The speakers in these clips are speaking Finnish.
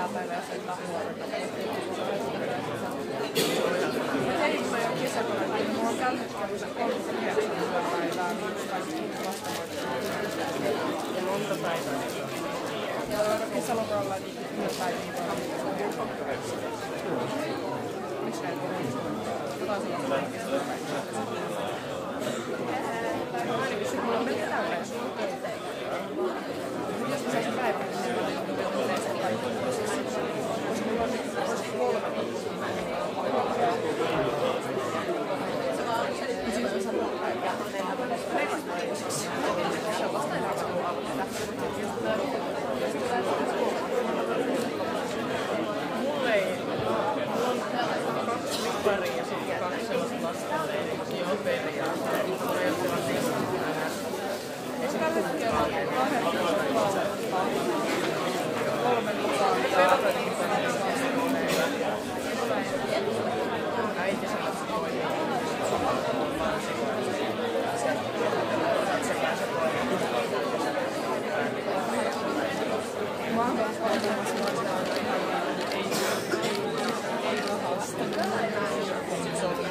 maanantaina ja sen nuorena. Mä tein kun mä jo kesäkuulla, niin mulla on tällä hetkellä 39 päivää, missä kaikki vastaanoittaa. Ja monta päivää. Ja kesälomalla niin yhden päivän miksi näin on? Jotain sellaista kesälomaa. Mulla on melkein täynnä, jos on keitteitä. Jos mä saisin päivän, niin mä olen yleensä kaikki. Koska mulla on nyt 3 viikkoa. Ja sitten mä sanon, että se on vasta enää kun aloittaa. Mulla ei. Mulla on 2 lipparia ja sitten 2 sellaista lastenleiriä. Joo, periaatteessa. Tällä hetkellä on 3 lupaa ja äiti sellaista toimia. Mä oon kanssa valtamassa noista ei rahasta. Se on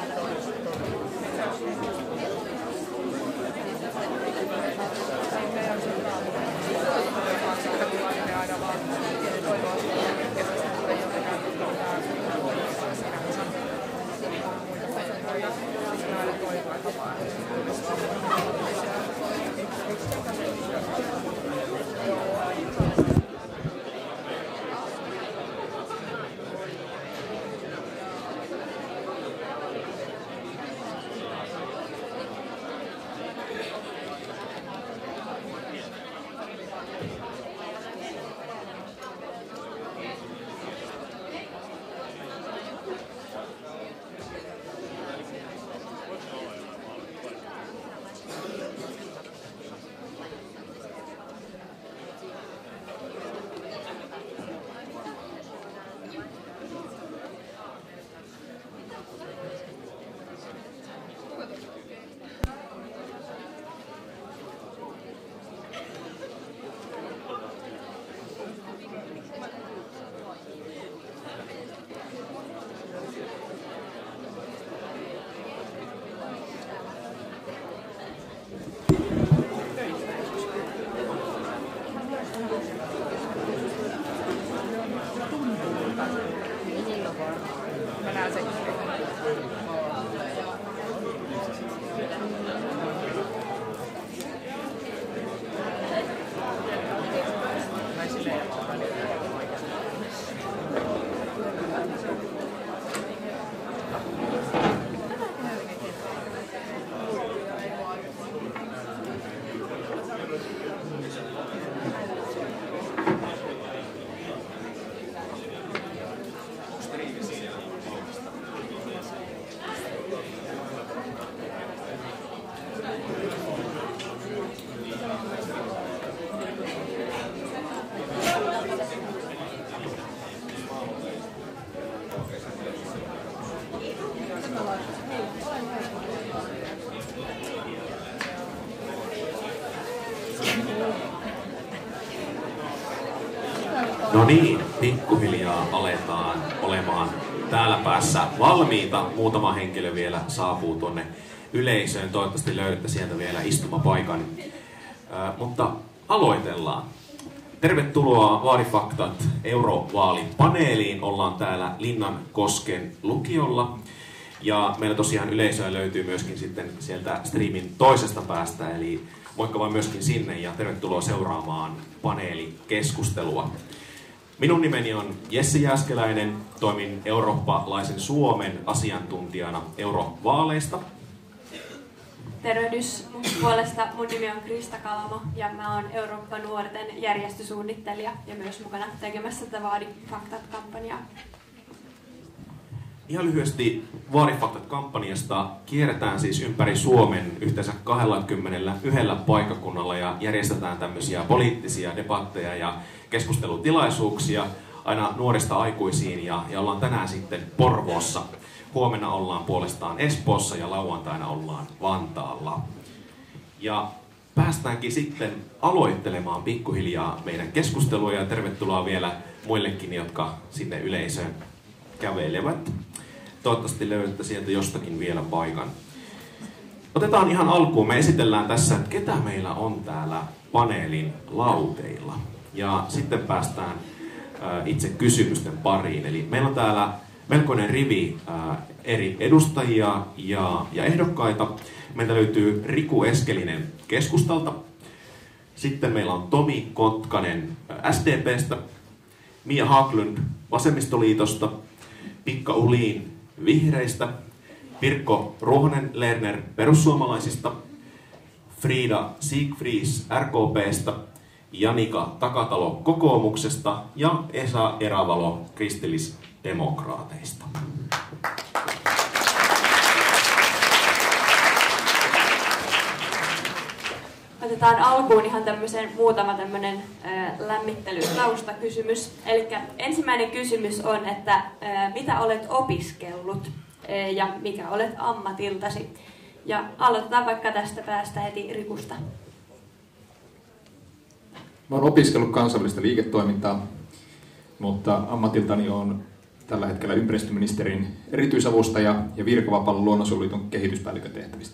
No niin, pikkuhiljaa aletaan olemaan täällä päässä valmiita. Muutama henkilö vielä saapuu tuonne yleisöön. Toivottavasti löydätte sieltä vielä istumapaikan. Mutta aloitellaan. Tervetuloa Vaadifaktat eurovaalipaneeliin. Ollaan täällä Linnankosken lukiolla. Ja meillä tosiaan yleisöä löytyy myöskin sitten sieltä striimin toisesta päästä. Eli moikka vaan myöskin sinne ja tervetuloa seuraamaan paneelikeskustelua. Minun nimeni on Jesse Jääskeläinen, toimin eurooppalaisen Suomen asiantuntijana eurovaaleista. Tervehdys mun puolesta. Mun nimi on Krista Kalamo ja mä oon Eurooppa-nuorten järjestösuunnittelija ja myös mukana tekemässä tätä Vaadifaktat-kampanjaa. Ihan lyhyesti Vaadifaktat-kampanjasta kierretään siis ympäri Suomen yhteensä 21 paikkakunnalla ja järjestetään tämmöisiä poliittisia debatteja ja keskustelutilaisuuksia aina nuorista aikuisiin ja ollaan tänään sitten Porvoossa. Huomenna ollaan puolestaan Espoossa ja lauantaina ollaan Vantaalla. Ja päästäänkin sitten aloittelemaan pikkuhiljaa meidän keskustelua ja tervetuloa vielä muillekin, jotka sinne yleisöön kävelevät. Toivottavasti löydätte sieltä jostakin vielä paikan. Otetaan ihan alkuun. Me esitellään tässä, että ketä meillä on täällä paneelin lauteilla. Ja sitten päästään itse kysymysten pariin. Eli meillä on täällä melkoinen rivi eri edustajia ja ehdokkaita. Meiltä löytyy Riku Eskelinen Keskustalta. Sitten meillä on Tomi Kotkanen SDP:stä, Mia Haglund Vasemmistoliitosta, Pikka Uhlin Vihreistä, Pirkko Ruohonen-Lerner Perussuomalaisista, Frida Siegfries RKP:stä, Janika Takatalo Kokoomuksesta ja Esa Eravalo Kristillisdemokraateista. Otetaan alkuun ihan muutama lämmittelytaustakysymys. Eli ensimmäinen kysymys on, että mitä olet opiskellut ja mikä olet ammatiltasi? Ja aloitetaan vaikka tästä päästä heti Rikusta. Mä olen opiskellut kansainvälistä liiketoimintaa, mutta ammatiltani on tällä hetkellä ympäristöministerin erityisavustaja ja virkavapaalla Luonnonsuojeluliiton kehityspäällikön tehtävistä.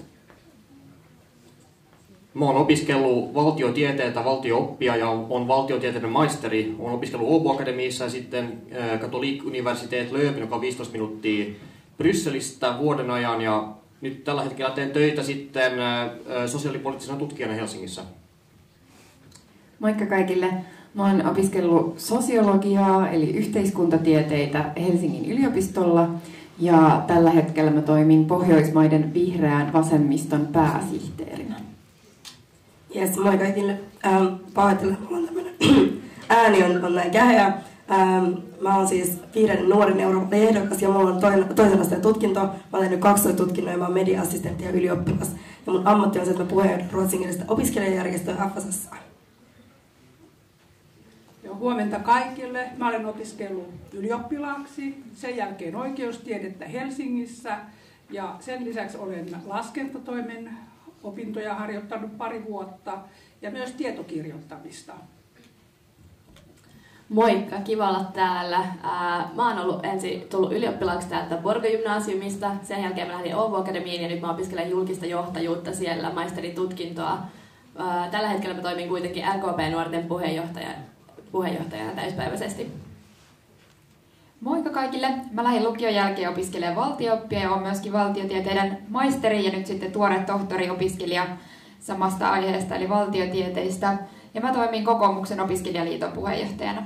Mä oon opiskellut valtiotieteitä, valtio-oppia ja on valtiotieteiden maisteri. Oon opiskellut Åbo Akademiissa ja sitten Catholic Universitet Leuven, joka on 15 minuuttia Brysselistä vuoden ajan. Ja nyt tällä hetkellä teen töitä sitten sosiaalipoliittisena tutkijana Helsingissä. Moikka kaikille. Mä oon opiskellut sosiologiaa eli yhteiskuntatieteitä Helsingin yliopistolla. Ja tällä hetkellä mä toimin Pohjoismaiden vihreän vasemmiston pääsihteerinä. Jes, moi kaikille. Pahoittelen, mulla on tämmönen ääni on näin käheä. Mä oon siis vihreiden nuorin Euroopan ehdokas ja mulla on toisen asteen tutkinto. Mä oon tehnyt 12 tutkintoa ja mä oon media-assistentti ja ylioppilas. Ja mun ammatti on se, että mä puheenjohdan ruotsinkielistä opiskelijajärjestöä FSS. Huomenta kaikille. Mä olen opiskellut ylioppilaaksi, sen jälkeen oikeustiedettä Helsingissä ja sen lisäksi olen laskentatoimen opintoja harjoittanut pari vuotta ja myös tietokirjoittamista. Moikka, kiva olla täällä. Mä oon ollut ensin tullut ylioppilaaksi täältä Borgo-gymnasiumista, sen jälkeen mä lähdin Åbo Akademiin ja nyt mä opiskelen julkista johtajuutta siellä, maisteritutkintoa. Tällä hetkellä mä toimin kuitenkin RKP-nuorten puheenjohtajana täyspäiväisesti. Moikka kaikille! Mä lähdin lukion jälkeen opiskelemaan valtio-oppia ja olen myöskin valtiotieteiden maisteri ja nyt sitten tuore tohtori-opiskelija samasta aiheesta eli valtiotieteistä. Ja mä toimin Kokoomuksen opiskelijaliiton puheenjohtajana.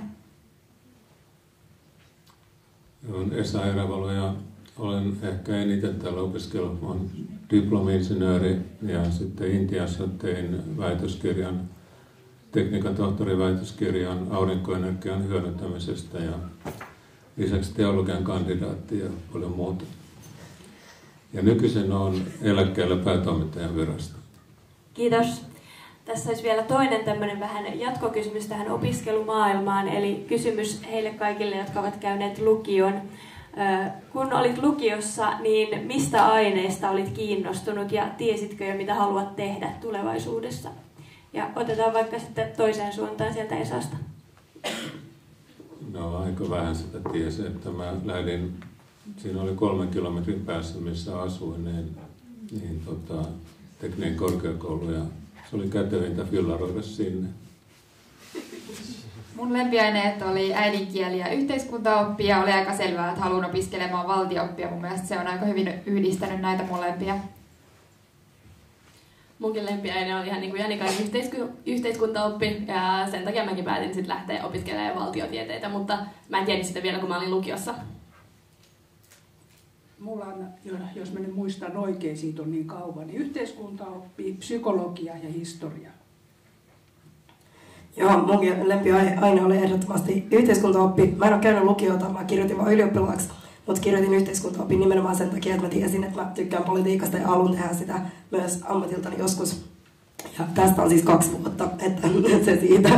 Olen Esa Eravalo ja olen ehkä eniten täällä opiskellut. Olen diplomi-insinööri ja sitten Intiassa tein väitöskirjan, tekniikan tohtoriväitöskirjan aurinkoenergian hyödyntämisestä ja lisäksi teologian kandidaatti ja paljon muuta. Ja nykyisin on eläkkeellä päätoimittajan virasta. Kiitos. Tässä olisi vielä toinen tämmöinen vähän jatkokysymys tähän opiskelumaailmaan, eli kysymys heille kaikille, jotka ovat käyneet lukion. Kun olit lukiossa, niin mistä aineesta olit kiinnostunut ja tiesitkö jo, mitä haluat tehdä tulevaisuudessa? Ja otetaan vaikka sitten toiseen suuntaan sieltä Esasta. No aika vähän sitä tiesi, että mä lähdin, siinä oli 3 kilometrin päässä missä asuin, niin tekninen korkeakoulu ja se oli kätevintä fillaroida sinne. Mun lempiaineet oli äidinkieli ja yhteiskuntaoppi ja oli aika selvää, että haluan opiskelemaan valtio-oppia. Mun mielestä se on aika hyvin yhdistänyt näitä molempia. Munkin lempiaine oli ihan niin kuin Janikan yhteiskuntaoppi ja sen takia mäkin päätin sitten lähteä opiskelemaan valtiotieteitä, mutta mä en tiedä sitä vielä, kun mä olin lukiossa. Mulla on, jos mä nyt muistan oikein, siitä on niin kauan, niin yhteiskuntaoppi, psykologia ja historia. Joo, munkin lempiaine oli ehdottomasti yhteiskuntaoppi. Mä en ole käynyt lukiota, mä kirjoitin vaan ylioppilaaksi, mutta kirjoitin yhteiskuntaopin nimenomaan sen takia, että mä tiesin, että mä tykkään politiikasta ja haluan tehdä sitä myös ammatiltani joskus. Ja tästä on siis 2 vuotta, että se siitä.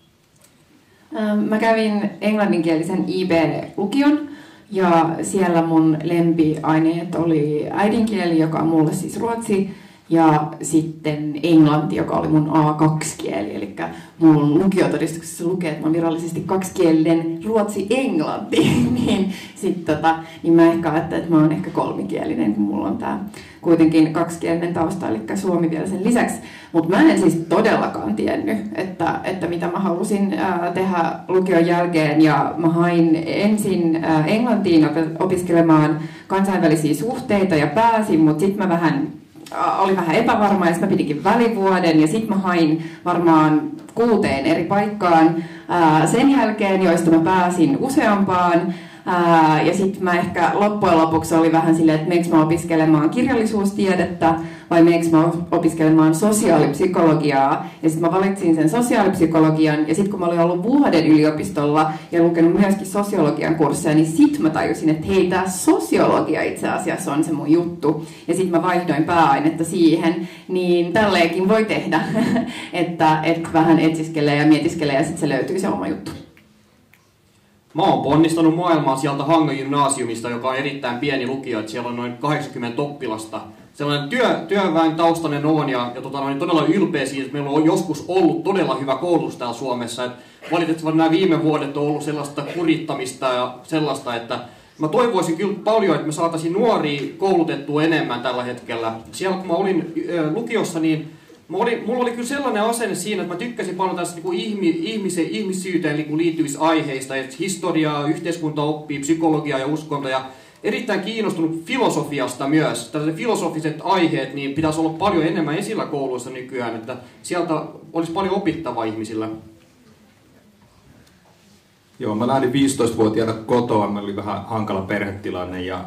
Mä kävin englanninkielisen IB-lukion ja siellä mun lempiaineet oli äidinkieli, joka on mulle siis ruotsi, ja sitten englanti, joka oli mun A2-kieli. Eli mun lukiotodistuksessa lukee, että mä oon virallisesti kaksikielinen ruotsi-englanti. niin mä ehkä ajattelen, että mä oon ehkä kolmikielinen, kun mulla on tää kuitenkin kaksikielinen tausta, eli suomi vielä sen lisäksi. Mutta mä en siis todellakaan tiennyt, että mitä mä halusin tehdä lukion jälkeen. Ja mä hain ensin Englantiin opiskelemaan kansainvälisiä suhteita ja pääsin, mutta sitten mä olin vähän epävarma ja sitten mä pidinkin välivuoden. Ja sitten mä hain varmaan 6 eri paikkaan sen jälkeen, joista mä pääsin useampaan. Ja sitten mä ehkä loppujen lopuksi oli vähän silleen, että meneekö mä opiskelemaan kirjallisuustiedettä vai meneekö mä opiskelemaan sosiaalipsykologiaa. Ja sitten mä valitsin sen sosiaalipsykologian ja sitten kun mä olin ollut vuoden yliopistolla ja lukenut myöskin sosiologian kursseja, niin sitten mä tajusin, että hei, tää sosiologia itse asiassa on se mun juttu. Ja sitten mä vaihdoin pääainetta siihen, niin tälleenkin voi tehdä, että vähän etsiskelee ja mietiskelee ja sitten se löytyy se oma juttu. Mä oon ponnistanut maailmaa sieltä Hangon gymnasiumista, joka on erittäin pieni lukio, että siellä on noin 80 oppilasta. Sellainen työväen taustainen on ja todella ylpeä siitä, että meillä on joskus ollut todella hyvä koulutus täällä Suomessa. Valitettavasti nämä viime vuodet on ollut sellaista kurittamista ja sellaista, että mä toivoisin kyllä paljon, että me saataisiin nuoria koulutettua enemmän tällä hetkellä. Siellä kun mä olin lukiossa, niin mulla oli kyllä sellainen asenne siinä, että mä tykkäsin paljon tästä ihmissyyteen liittyvistä aiheista, että historiaa, yhteiskuntaoppia, psykologiaa ja uskontoa ja erittäin kiinnostunut filosofiasta myös. Tällaiset filosofiset aiheet niin pitäisi olla paljon enemmän esillä kouluissa nykyään, että sieltä olisi paljon opittavaa ihmisillä. Joo, mä lähdin 15-vuotiaana kotoa, meillä oli vähän hankala perhetilanne ja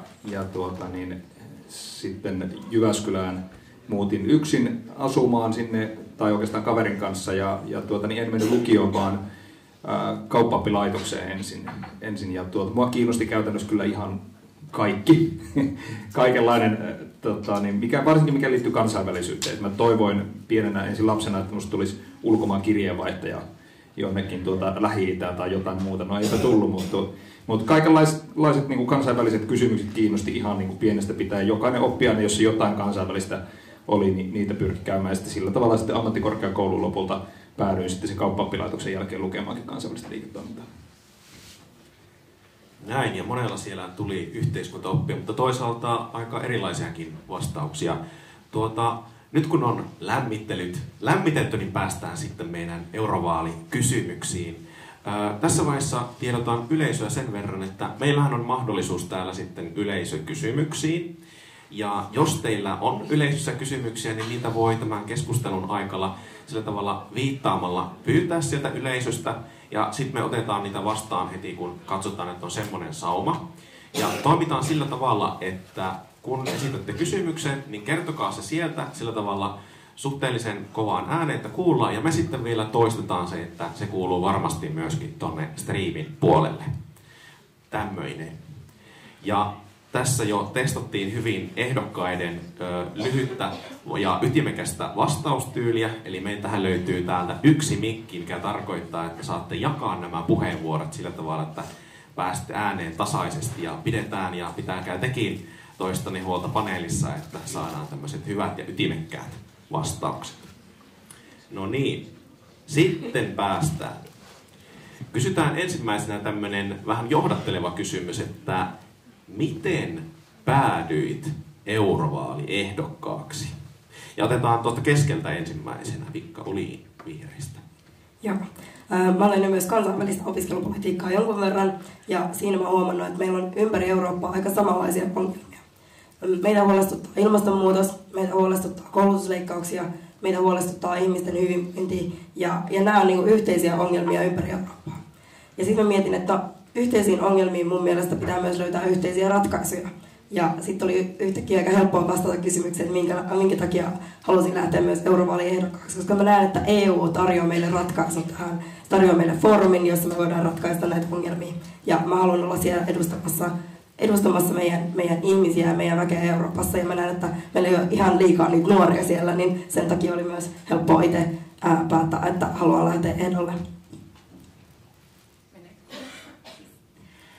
sitten Jyväskylään muutin yksin asumaan sinne, tai oikeastaan kaverin kanssa, en mennyt lukioon, vaan kauppa-oppilaitokseen ensin. Ja mua kiinnosti käytännössä kyllä ihan kaikki, kaikenlainen, varsinkin mikä liittyy kansainvälisyyteen. Mä toivoin pienenä ensin lapsena, että musta tulisi ulkomaan kirjeenvaihtaja jonnekin Lähi-Itään tai jotain muuta. No eipä tullut, mutta kaikenlaiset niin kuin kansainväliset kysymykset kiinnosti ihan niin kuin pienestä pitäen. Jokainen oppiaine, jossa jotain kansainvälistä oli, niin niitä pyrki käymään. Ja sitten sillä tavalla sitten ammattikorkeakoulun lopulta päädyin sitten sen kauppa-oppilaitoksen jälkeen lukemaankin kansainvälistä liiketoimintaa. Näin, ja monella siellä tuli yhteiskuntaoppia, mutta toisaalta aika erilaisiakin vastauksia. Nyt kun on lämmitetty, niin päästään sitten meidän eurovaalikysymyksiin. Tässä vaiheessa tiedotan yleisöä sen verran, että meillähän on mahdollisuus täällä sitten yleisökysymyksiin. Ja jos teillä on yleisössä kysymyksiä, niin niitä voi tämän keskustelun aikana sillä tavalla viittaamalla pyytää sieltä yleisöstä. Ja sitten me otetaan niitä vastaan heti, kun katsotaan, että on semmoinen sauma. Ja toimitaan sillä tavalla, että kun esitätte kysymyksen, niin kertokaa se sieltä sillä tavalla suhteellisen kovaan ääneen, että kuullaan. Ja me sitten vielä toistetaan se, että se kuuluu varmasti myöskin tonne striimin puolelle. Tämmöinen. Ja tässä jo testattiin hyvin ehdokkaiden lyhyttä ja ytimekästä vastaustyyliä. Eli meiltähän löytyy täältä yksi mikki, mikä tarkoittaa, että saatte jakaa nämä puheenvuorot sillä tavalla, että pääsette ääneen tasaisesti ja pidetään ja pitäkää tekin toistani huolta paneelissa, että saadaan tämmöiset hyvät ja ytimekkäät vastaukset. No niin, sitten päästään. Kysytään ensimmäisenä tämmöinen vähän johdatteleva kysymys, että miten päädyit eurovaaliehdokkaaksi? Ja otetaan tuosta keskeltä ensimmäisenä, Vikka Olin vihreistä. Joo. Mä olen myös kansainvälistä opiskelupolitiikkaa jonkun verran, ja siinä mä oon huomannut, että meillä on ympäri Eurooppaa aika samanlaisia ongelmia. Meitä huolestuttaa ilmastonmuutos, meitä huolestuttaa koulutusleikkauksia, meitä huolestuttaa ihmisten hyvinvointi, ja nämä on niin yhteisiä ongelmia ympäri Eurooppaa. Ja sitten mä mietin, että yhteisiin ongelmiin mun mielestä pitää myös löytää yhteisiä ratkaisuja. Ja sitten oli yhtäkkiä aika helppoa vastata kysymykseen, minkä takia halusin lähteä myös eurovaaliehdokkaaksi. Koska mä näen, että EU tarjoaa meille ratkaisun tähän, tarjoaa meille foorumin, jossa me voidaan ratkaista näitä ongelmia. Ja mä haluan olla siellä edustamassa meidän ihmisiä ja meidän väkeä Euroopassa. Ja mä näen, että meillä ei ole ihan liikaa niitä nuoria siellä, niin sen takia oli myös helppoa itse päättää, että haluaa lähteä ehdolle.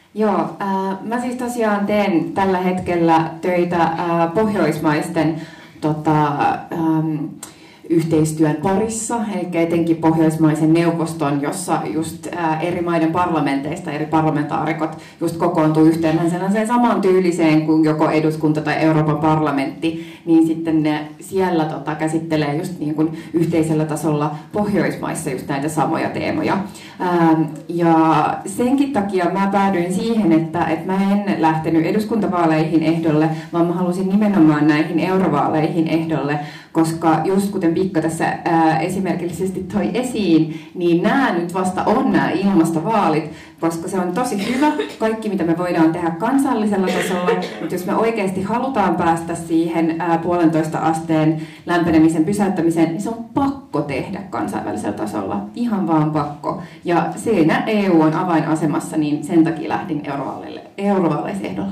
Joo, mä siis tosiaan teen tällä hetkellä töitä pohjoismaisten yhteistyön parissa, eli etenkin Pohjoismaisen neuvoston, jossa just eri maiden parlamenteista eri parlamentaarikot just kokoontuu yhteen sellaiseen saman tyyliseen kuin joko eduskunta tai Euroopan parlamentti, niin sitten ne siellä käsittelee just niin kuin yhteisellä tasolla Pohjoismaissa just näitä samoja teemoja. Ja senkin takia mä päädyin siihen, että mä en lähtenyt eduskuntavaaleihin ehdolle, vaan mä halusin nimenomaan näihin eurovaaleihin ehdolle, koska just kuten Pikka tässä esimerkillisesti toi esiin, niin nämä nyt vasta on nämä ilmastovaalit, koska se on tosi hyvä, kaikki mitä me voidaan tehdä kansallisella tasolla, mutta jos me oikeasti halutaan päästä siihen 1,5 asteen lämpenemisen pysäyttämiseen, niin se on pakko tehdä kansainvälisellä tasolla, ihan vaan pakko. Ja siinä EU on avainasemassa, niin sen takia lähdin eurovaaleisehdolla.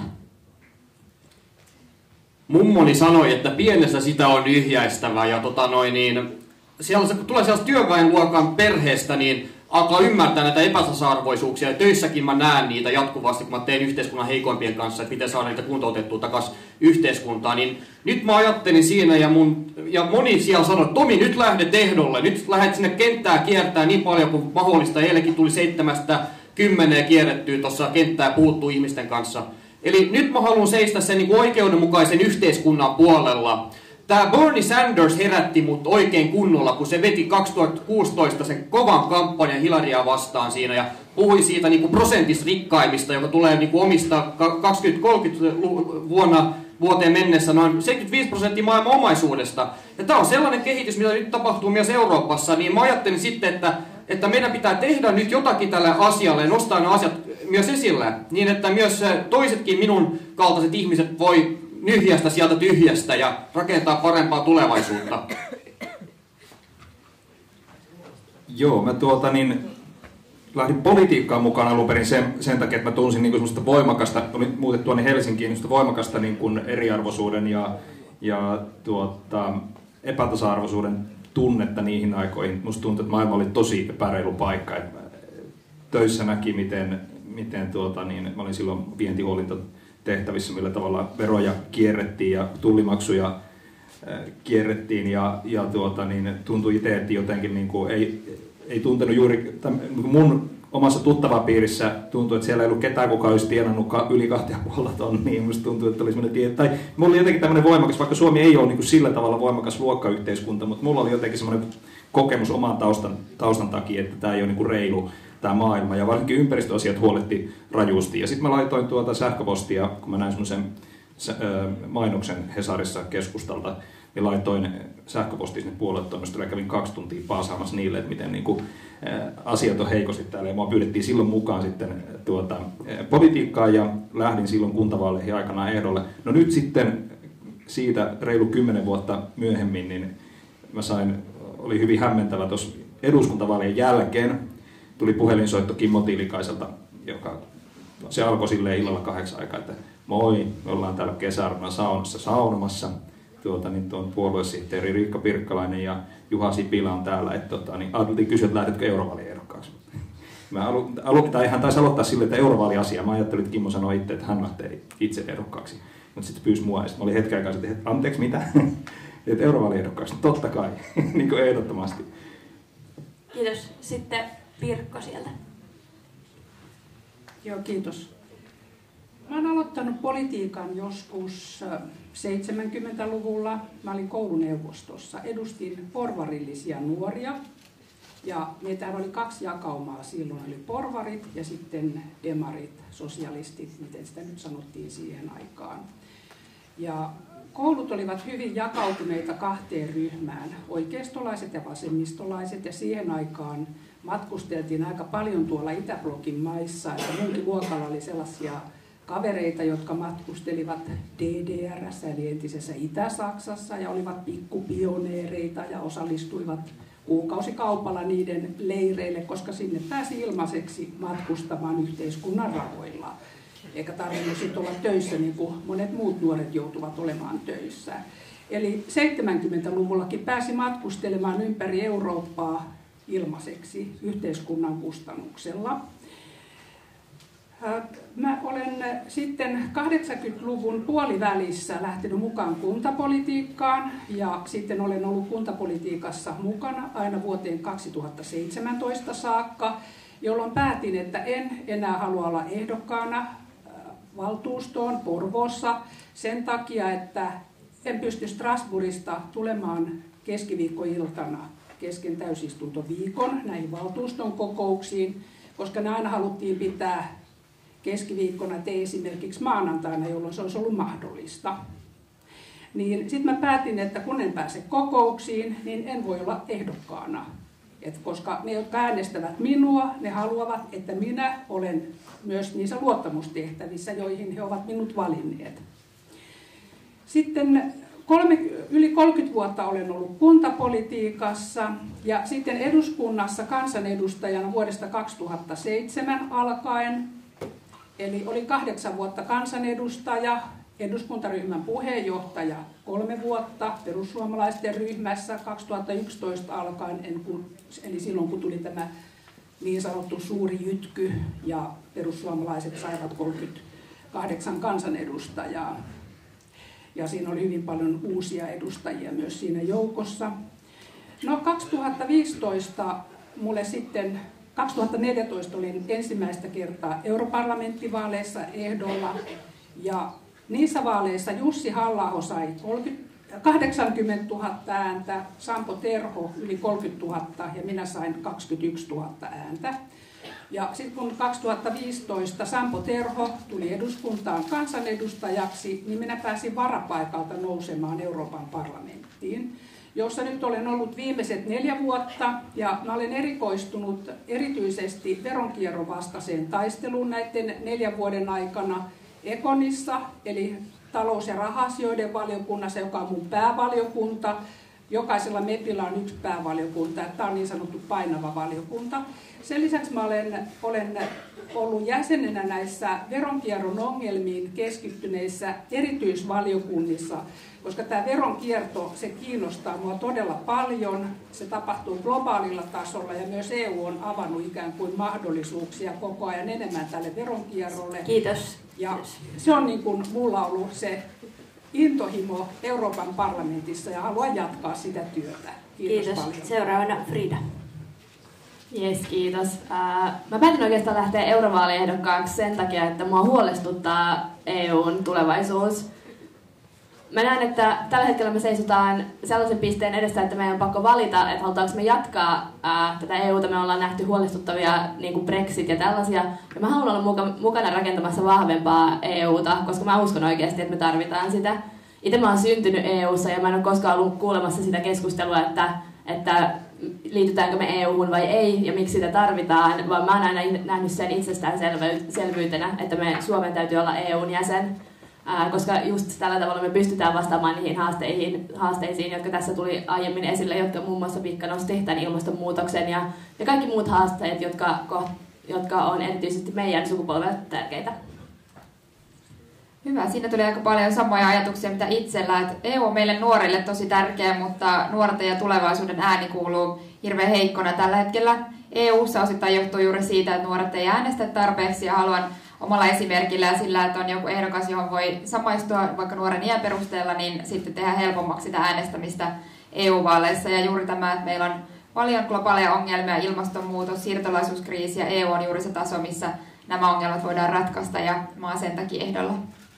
Mummoni sanoi, että pienessä sitä on nyhjäistävä ja siellä, kun tulee sellaista työväenluokan perheestä, niin alkaa ymmärtää näitä epätasa-arvoisuuksia. Ja töissäkin mä näen niitä jatkuvasti, kun mä teen yhteiskunnan heikoimpien kanssa, että miten saadaan niitä kuntoutettua takaisin yhteiskuntaan. Niin nyt mä ajattelin siinä ja moni siellä sanoi, että Tomi, nyt lähdet ehdolle, nyt lähdet sinne kenttää kiertää niin paljon kuin mahdollista. Eilenkin tuli 7-10 kierrettyä tuossa kenttää puhuttu ihmisten kanssa. Eli nyt mä haluan seistä sen niin kuin oikeudenmukaisen yhteiskunnan puolella. Tämä Bernie Sanders herätti mut oikein kunnolla, kun se veti 2016 sen kovan kampanjan Hillarya vastaan siinä ja puhui siitä niin kuin prosentista rikkaimmista, joka tulee niin kuin omista 2030 vuoteen mennessä noin 75% maailman omaisuudesta. Ja tämä on sellainen kehitys, mitä nyt tapahtuu myös Euroopassa, niin mä ajattelin sitten, että meidän pitää tehdä nyt jotakin tälle asialle ja nostaa ne asiat myös esille, niin että myös toisetkin minun kaltaiset ihmiset voi nyhjästä sieltä tyhjästä ja rakentaa parempaa tulevaisuutta. Joo, mä lähdin politiikkaan mukaan alun perin sen takia, että mä tunsin niin semmoista voimakasta, olin muutettu tuonne Helsinkiin, niin voimakasta niin kuin eriarvoisuuden ja epätasa-arvoisuuden tunnetta niihin aikoihin. Musta tuntui, että maailma oli tosi epäreilu paikka. Että töissä näki, miten mä olin silloin vientihuolintotehtävissä, millä tavalla veroja kierrettiin ja tullimaksuja kierrettiin ja tuntui itse, että jotenkin niin kuin ei tuntenut juuri, mun omassa tuttavapiirissä tuntui, että siellä ei ollut ketään, kuka olisi tienannut yli 2,5 tonnia. Musta tuntui, että oli semmoinen tai mulla oli jotenkin tämmöinen voimakas, vaikka Suomi ei ole niin kuin sillä tavalla voimakas luokkayhteiskunta, mutta mulla oli jotenkin semmoinen kokemus oman taustan takia, että tämä ei ole niin kuin reilu tämä maailma, ja varsinkin ympäristöasiat huoletti rajusti. Ja sitten mä laitoin sähköpostia, kun mä näin semmoisen mainoksen Hesarissa keskustalta, niin laitoin sähköpostia sinne puoluetoimistolle ja kävin 2 tuntia paasaamassa niille, että miten niinku, asiat on heikosti täällä. Ja mua pyydettiin silloin mukaan sitten politiikkaan ja lähdin silloin kuntavaaleihin aikanaan ehdolle. No nyt sitten siitä reilu 10 vuotta myöhemmin, niin oli hyvin hämmentävä tuossa eduskuntavaalien jälkeen. Tuli puhelinsoitto Kimmo Tiilikaiselta, se alkoi silleen illalla 8 aikaa, että moi, me ollaan täällä kesäarvona saunassa saunomassa. Tuon puoluesihteeri Riikka Pirkkalainen ja Juha Sipilä on täällä, että ajateltiin kysyä, että lähdetkö eurovaaliehdokkaaksi. Hän taisi aloittaa silleen, että eurovaaliasia. Mä ajattelin, että Kimmo sanoi itse, että hän lähtee itse ehdokkaaksi. Mutta sitten pyysi mua ja sitten mä olin hetken aikaa, että anteeksi mitä? Että eurovaaliehdokkaaksi, no totta kai, niin kuin ehdottomasti. Kiitos. Sitten Pirkko sieltä. Joo, kiitos. Mä oon aloittanut politiikan joskus 70-luvulla. Mä olin kouluneuvostossa. Edustin porvarillisia nuoria. Ja meitähän oli 2 jakaumaa silloin. Oli porvarit ja sitten demarit, sosialistit, miten sitä nyt sanottiin siihen aikaan. Ja koulut olivat hyvin jakautuneita 2 ryhmään, oikeistolaiset ja vasemmistolaiset, ja siihen aikaan matkusteltiin aika paljon tuolla Itäblokin maissa, että munkin luokalla oli sellaisia kavereita, jotka matkustelivat DDR:ssä eli entisessä Itä-Saksassa ja olivat pikkupioneereita ja osallistuivat kuukausikaupalla niiden leireille, koska sinne pääsi ilmaiseksi matkustamaan yhteiskunnan rahoilla. Eikä tarvinnut sitten olla töissä niin kuin monet muut nuoret joutuvat olemaan töissä. Eli 70-luvullakin pääsi matkustelemaan ympäri Eurooppaa ilmaiseksi yhteiskunnan kustannuksella. Mä olen sitten 80-luvun puolivälissä lähtenyt mukaan kuntapolitiikkaan ja sitten olen ollut kuntapolitiikassa mukana aina vuoteen 2017 saakka, jolloin päätin, että en enää halua olla ehdokkaana valtuustoon Porvoossa sen takia, että en pysty Strasbourgista tulemaan keskiviikkoiltana kesken täysistuntoviikon näihin valtuuston kokouksiin, koska ne aina haluttiin pitää keskiviikkona tai esimerkiksi maanantaina, jolloin se olisi ollut mahdollista. Niin sitten mä päätin, että kun en pääse kokouksiin, niin en voi olla ehdokkaana. Koska ne, jotka äänestävät minua, ne haluavat, että minä olen myös niissä luottamustehtävissä, joihin he ovat minut valinneet. Sitten yli 30 vuotta olen ollut kuntapolitiikassa ja sitten eduskunnassa kansanedustajana vuodesta 2007 alkaen. Eli olin 8 vuotta kansanedustaja, eduskuntaryhmän puheenjohtaja 3 vuotta, perussuomalaisten ryhmässä 2011 alkaen, eli silloin kun tuli tämä niin sanottu suuri jytky ja perussuomalaiset saivat 38 kansanedustajaa. Ja siinä oli hyvin paljon uusia edustajia myös siinä joukossa. No 2014 olin ensimmäistä kertaa europarlamenttivaaleissa ehdolla ja niissä vaaleissa Jussi Halla-aho sai 80 000 ääntä, Sampo Terho yli 30 000 ja minä sain 21 000 ääntä. Ja sitten kun 2015 Sampo Terho tuli eduskuntaan kansanedustajaksi, niin minä pääsin varapaikalta nousemaan Euroopan parlamenttiin, jossa nyt olen ollut viimeiset 4 vuotta ja mä olen erikoistunut erityisesti veronkierron vastaiseen taisteluun näiden 4 vuoden aikana Econissa, eli talous- ja raha-asioiden valiokunnassa, joka on mun päävaliokunta. Jokaisella MEPillä on 1 päävaliokunta, tämä on niin sanottu painava valiokunta. Sen lisäksi mä olen ollut jäsenenä näissä veronkierron ongelmiin keskittyneissä erityisvaliokunnissa, koska tämä veronkierto, se kiinnostaa mua todella paljon. Se tapahtuu globaalilla tasolla ja myös EU on avannut ikään kuin mahdollisuuksia koko ajan enemmän tälle veronkierrolle. Kiitos. Ja se on niin kuin mulla ollut se intohimo Euroopan parlamentissa ja haluan jatkaa sitä työtä. Kiitos paljon. Seuraavana Frida. Jes, kiitos. Mä päätin oikeastaan lähteä eurovaaliehdokkaaksi sen takia, että mua huolestuttaa EUn tulevaisuus. Mä näen, että tällä hetkellä me seisotaan sellaisen pisteen edessä, että meidän on pakko valita, että halutaanko me jatkaa tätä EUta. Me ollaan nähty huolestuttavia niin kuin Brexit ja tällaisia. Ja mä haluan olla mukana rakentamassa vahvempaa EUta, koska mä uskon oikeasti, että me tarvitaan sitä. Itse mä oon syntynyt EUssa ja mä en ole koskaan ollut kuulemassa sitä keskustelua, että liitytäänkö me EU:hun vai ei ja miksi sitä tarvitaan, vaan mä oon aina nähnyt sen itsestäänselvyytenä, että Suomen täytyy olla EUn jäsen. Koska just tällä tavalla me pystytään vastaamaan niihin haasteisiin, jotka tässä tuli aiemmin esille, jotka muun muassa Pikka nosti, tämän ilmastonmuutoksen ja kaikki muut haasteet, jotka on erityisesti meidän sukupolvelle tärkeitä. Hyvä, siinä tuli aika paljon samoja ajatuksia mitä itsellä, että EU on meille nuorille tosi tärkeä, mutta nuorten ja tulevaisuuden ääni kuuluu hirveän heikkona tällä hetkellä. EU:ssa osittain johtuu juuri siitä, että nuoret ei äänestä tarpeeksi ja haluan omalla esimerkillä ja sillä, että on joku ehdokas, johon voi samaistua vaikka nuoren iän perusteella, niin sitten tehdä helpommaksi sitä äänestämistä EU-vaaleissa. Ja juuri tämä, että meillä on paljon globaaleja ongelmia, ilmastonmuutos, siirtolaisuuskriisi ja EU on juuri se taso, missä nämä ongelmat voidaan ratkaista ja mä oon sen takia ehdolla.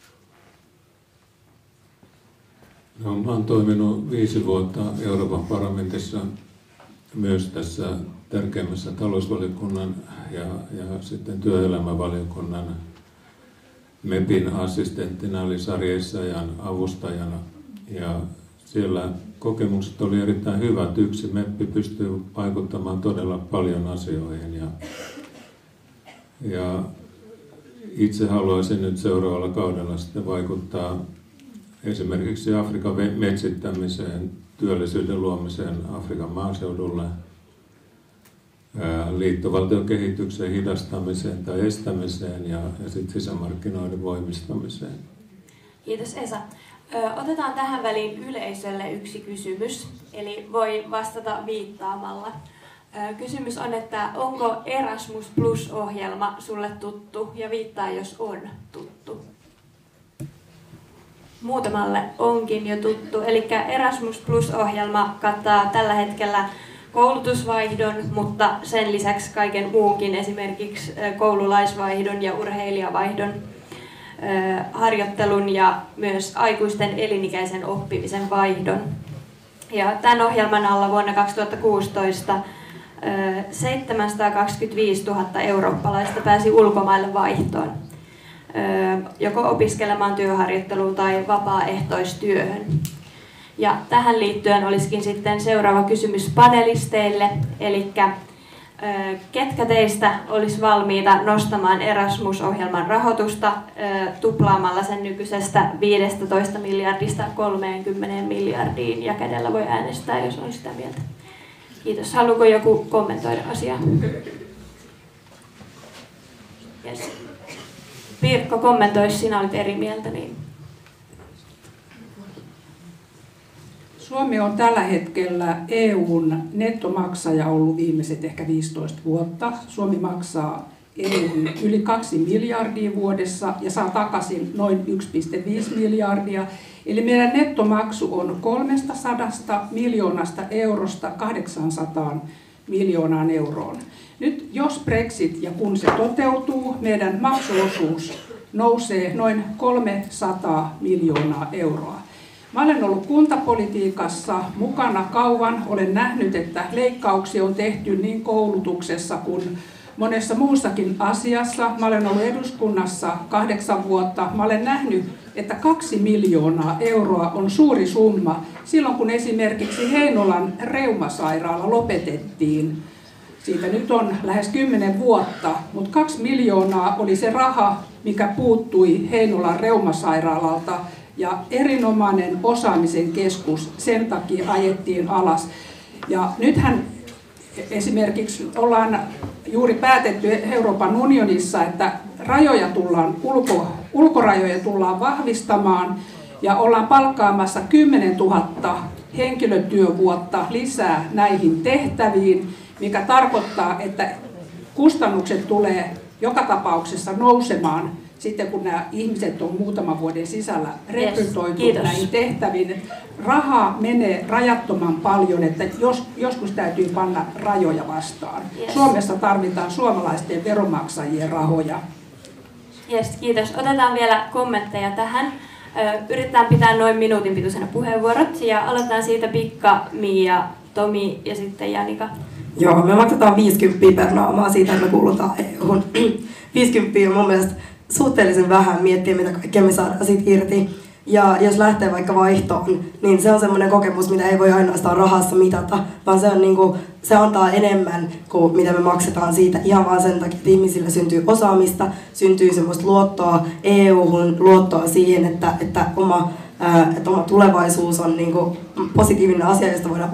No, mä oon toiminut 5 vuotta Euroopan parlamentissa myös tässä tärkeimmässä talousvaliokunnan ja sitten työelämävaliokunnan MEPin assistenttina, eli sarjeisajan avustajana. Ja siellä kokemukset oli erittäin hyvät. Yksi MEPpi pystyy vaikuttamaan todella paljon asioihin. Ja itse haluaisin nyt seuraavalla kaudella sitten vaikuttaa esimerkiksi Afrikan metsittämiseen, työllisyyden luomiseen Afrikan maaseudulle, liittovaltiokehityksen hidastamiseen tai estämiseen ja sitten sisämarkkinoiden voimistamiseen. Kiitos Esa. Otetaan tähän väliin yleisölle yksi kysymys, eli voi vastata viittaamalla. Kysymys on, että onko Erasmus Plus-ohjelma sulle tuttu ja viittaa, jos on tuttu. Muutamalle onkin jo tuttu. Eli Erasmus Plus-ohjelma kattaa tällä hetkellä koulutusvaihdon, mutta sen lisäksi kaiken muunkin, esimerkiksi koululaisvaihdon ja urheilijavaihdon, harjoittelun ja myös aikuisten elinikäisen oppimisen vaihdon. Ja tämän ohjelman alla vuonna 2016 725 000 eurooppalaista pääsi ulkomaille vaihtoon, joko opiskelemaan, työharjoitteluun tai vapaaehtoistyöhön. Ja tähän liittyen olisikin sitten seuraava kysymys panelisteille, eli ketkä teistä olisi valmiita nostamaan Erasmus-ohjelman rahoitusta tuplaamalla sen nykyisestä 15 miljardista 30 miljardiin, ja kädellä voi äänestää, jos on sitä mieltä. Kiitos. Haluaako joku kommentoida asiaa? Yes. Pirkko, kommentoisi, sinä olit eri mieltä. Niin. Suomi on tällä hetkellä EUn nettomaksaja ollut viimeiset ehkä 15 vuotta. Suomi maksaa EUn yli 2 miljardia vuodessa ja saa takaisin noin 1,5 miljardia. Eli meidän nettomaksu on 300 miljoonasta eurosta 800 miljoonaan euroon. Nyt jos Brexit ja kun se toteutuu, meidän maksuosuus nousee noin 300 miljoonaa euroa. Mä olen ollut kuntapolitiikassa mukana kauan. Olen nähnyt, että leikkauksia on tehty niin koulutuksessa kuin monessa muussakin asiassa. Mä olen ollut eduskunnassa 8 vuotta. Mä olen nähnyt, että 2 miljoonaa euroa on suuri summa silloin, kun esimerkiksi Heinolan reumasairaala lopetettiin. Siitä nyt on lähes 10 vuotta, mutta 2 miljoonaa oli se raha, mikä puuttui Heinolan reumasairaalalta. Ja erinomainen osaamisen keskus sen takia ajettiin alas. Ja nythän esimerkiksi ollaan juuri päätetty Euroopan unionissa, että ulkorajoja tullaan vahvistamaan ja ollaan palkkaamassa 10 000 henkilötyövuotta lisää näihin tehtäviin, mikä tarkoittaa, että kustannukset tulee joka tapauksessa nousemaan sitten kun nämä ihmiset on muutaman vuoden sisällä rekrytoitu näihin tehtäviin. Rahaa menee rajattoman paljon, että joskus täytyy panna rajoja vastaan. Suomessa tarvitaan suomalaisten veronmaksajien rahoja. Kiitos. Otetaan vielä kommentteja tähän. Yritetään pitää noin minuutin pituisena puheenvuorot ja aloitetaan siitä Pikka, Mia, Tomi ja sitten Janika. Joo, me maksetaan 50 per naamaa siitä, että me kuulutaan EU:hun. 50 on mun mielestä suhteellisen vähän miettiä, mitä kaikkea me saadaan siitä irti. Ja jos lähtee vaikka vaihtoon, niin se on semmoinen kokemus, mitä ei voi ainoastaan rahassa mitata, vaan se, on niinku, se antaa enemmän kuin mitä me maksetaan siitä ihan vaan sen takia, että ihmisille syntyy osaamista, syntyy semmoista luottoa EU-hun, luottoa siihen, että oma tulevaisuus on niinku positiivinen asia, josta voidaan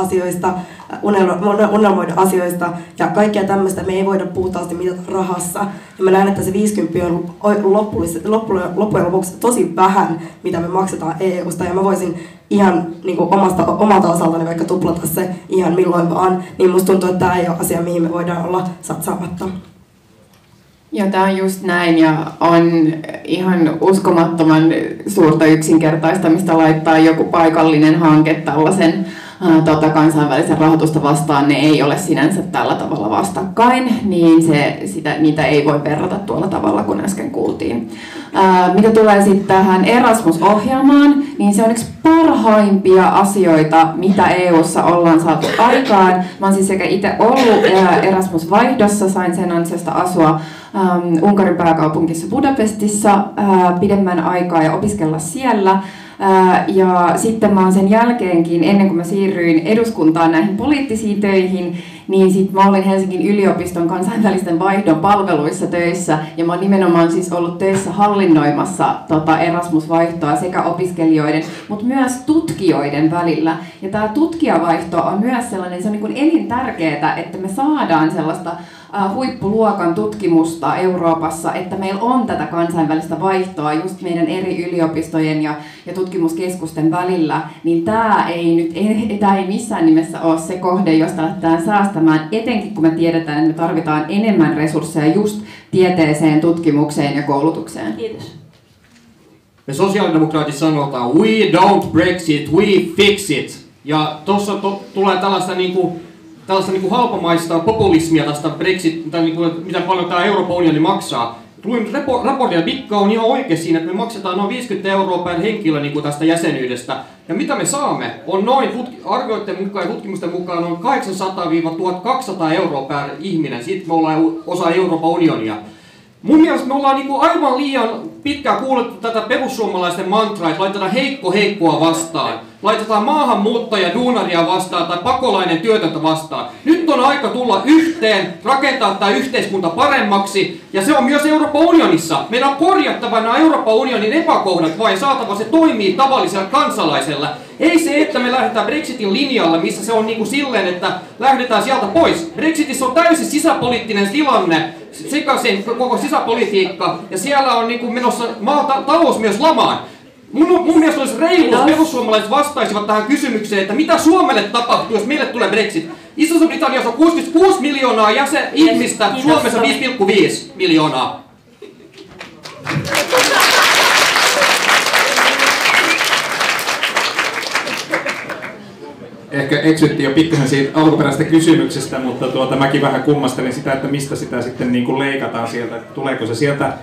unelmoida asioista ja kaikkea tämmöistä me ei voida puhtaasti mitata rahassa. Ja mä näen, että se 50 on loppujen lopuksi tosi vähän, mitä me maksetaan EUsta ja mä voisin ihan niinku omalta osaltani vaikka tuplata se ihan milloin vaan, niin musta tuntuu, että tämä ei ole asia, mihin me voidaan olla satsaamatta. Joo, tämä on just näin ja on ihan uskomattoman suurta yksinkertaistamista laittaa joku paikallinen hanke tällaisen kansainvälisen rahoitusta vastaan. Ne ei ole sinänsä tällä tavalla vastakkain, niin niitä ei voi verrata tuolla tavalla, kun äsken kuultiin. Mitä tulee sitten tähän Erasmus-ohjelmaan, niin se on yksi parhaimpia asioita, mitä EU:ssa ollaan saatu aikaan. Mä oon siis sekä itse ollut Erasmus-vaihdossa, sain sen ansiosta asua Unkarin pääkaupungissa Budapestissa pidemmän aikaa ja opiskella siellä. Ja sitten mä oon sen jälkeenkin, ennen kuin mä siirryin eduskuntaan näihin poliittisiin töihin, niin sitten mä olin Helsingin yliopiston kansainvälisten vaihdon palveluissa töissä. Ja mä oon nimenomaan siis ollut töissä hallinnoimassa Erasmus-vaihtoa sekä opiskelijoiden, mutta myös tutkijoiden välillä. Ja tämä tutkijavaihto on myös sellainen, se on niin kuin elintärkeää, että me saadaan sellaista huippuluokan tutkimusta Euroopassa, että meillä on tätä kansainvälistä vaihtoa just meidän eri yliopistojen ja tutkimuskeskusten välillä, niin tämä ei missään nimessä ole se kohde, josta lähdetään säästämään, etenkin kun me tiedetään, että me tarvitaan enemmän resursseja just tieteeseen, tutkimukseen ja koulutukseen. Kiitos. Me sosiaalidemokraatit sanotaan, we don't Brexit, we fix it. Ja tuossa tulee tällaista halpamaista populismia tästä Brexit, mitä paljon tämä Euroopan unioni maksaa. Luin raportin, ja Mikka on ihan oikein siinä, että me maksetaan noin 50 € per henkilö tästä jäsenyydestä. Ja mitä me saamme, on noin arvioiden mukaan ja tutkimusten mukaan noin 800–1200 € per ihminen. Sitten me ollaan osa Euroopan unionia. Mun mielestä me ollaan aivan liian pitkään kuullettu tätä perussuomalaisten mantraa, että laitetaan heikkoa vastaan. Laitetaan maahanmuuttaja duunaria vastaan tai pakolainen työtöntä vastaan. Nyt on aika tulla yhteen, rakentaa tämä yhteiskunta paremmaksi. Ja se on myös Euroopan unionissa. Meidän on korjattava nämä Euroopan unionin epäkohdat vai saatava se toimii tavallisella kansalaisella. Ei se, että me lähdetään Brexitin linjalla, missä se on silleen, että lähdetään sieltä pois. Brexitissä on täysin sisäpoliittinen tilanne, sekaisin koko sisäpolitiikka, ja siellä on menossa talous myös lamaan. Mun mielestä olisi reilu, jos perussuomalaiset vastaisivat tähän kysymykseen, että mitä Suomelle tapahtuu, jos meille tulee Brexit. Isossa-Britanniassa on 66 miljoonaa ihmistä, Suomessa 5,5 miljoonaa. Ehkä eksyttiin jo pikkasen siitä alkuperäisestä kysymyksestä, mutta mäkin vähän kummastelin sitä, että mistä sitä sitten leikataan sieltä. Tuleeko se sieltä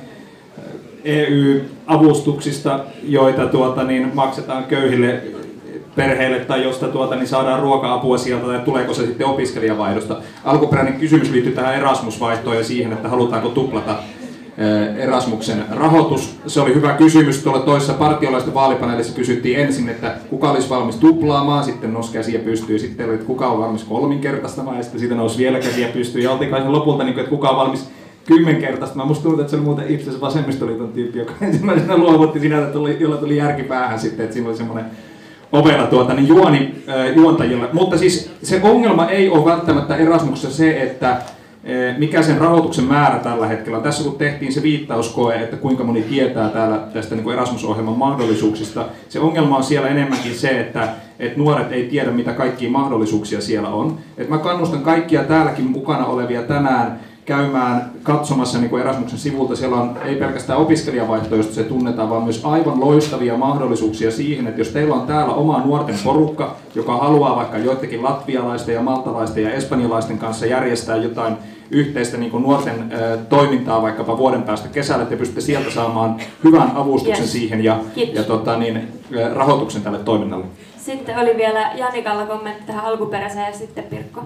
EU-avustuksista, joita maksetaan köyhille perheille tai josta saadaan ruoka-apua sieltä, tai tuleeko se sitten opiskelijavaihdosta. Alkuperäinen kysymys liittyy tähän Erasmus-vaihtoon ja siihen, että halutaanko tuplata Erasmuksen rahoitus. Se oli hyvä kysymys. Tuolla toisessa partiolaisten vaalipaneelissa kysyttiin ensin, että kuka olisi valmis tuplaamaan, sitten nousi käsiä pystyyn, sitten että kuka on valmis kolminkertaistamaan, ja sitten siitä nousi vielä käsiä pystyyn, ja oltiin kai lopulta, että kuka on valmis 10-kertaistamaan. Musta tuntuu, että se oli muuten itse asiassa vasemmistoliiton tyyppi, joka ensimmäisenä luovutti siinä, jolla tuli järki päähän sitten, että siinä oli semmoinen ovella juontajille. Mutta siis se ongelma ei ole välttämättä Erasmuksessa se, että mikä sen rahoituksen määrä tällä hetkellä on. Tässä kun tehtiin se viittauskoe, että kuinka moni tietää täällä tästä Erasmus-ohjelman mahdollisuuksista, se ongelma on siellä enemmänkin se, että nuoret ei tiedä, mitä kaikkia mahdollisuuksia siellä on. Et mä kannustan kaikkia täälläkin mukana olevia tänään käymään katsomassa Erasmuksen sivulta. Siellä on ei pelkästään opiskelijavaihto, josta se tunnetaan, vaan myös aivan loistavia mahdollisuuksia siihen, että jos teillä on täällä oma nuorten porukka, joka haluaa vaikka joitakin latvialaisten ja maltalaisten ja espanjalaisten kanssa järjestää jotain yhteistä nuorten toimintaa vaikkapa vuoden päästä kesällä, että te pystytte sieltä saamaan hyvän avustuksen siihen ja rahoituksen tälle toiminnalle. Sitten oli vielä Janikalla kommentti tähän alkuperäiseen ja sitten Pirkko.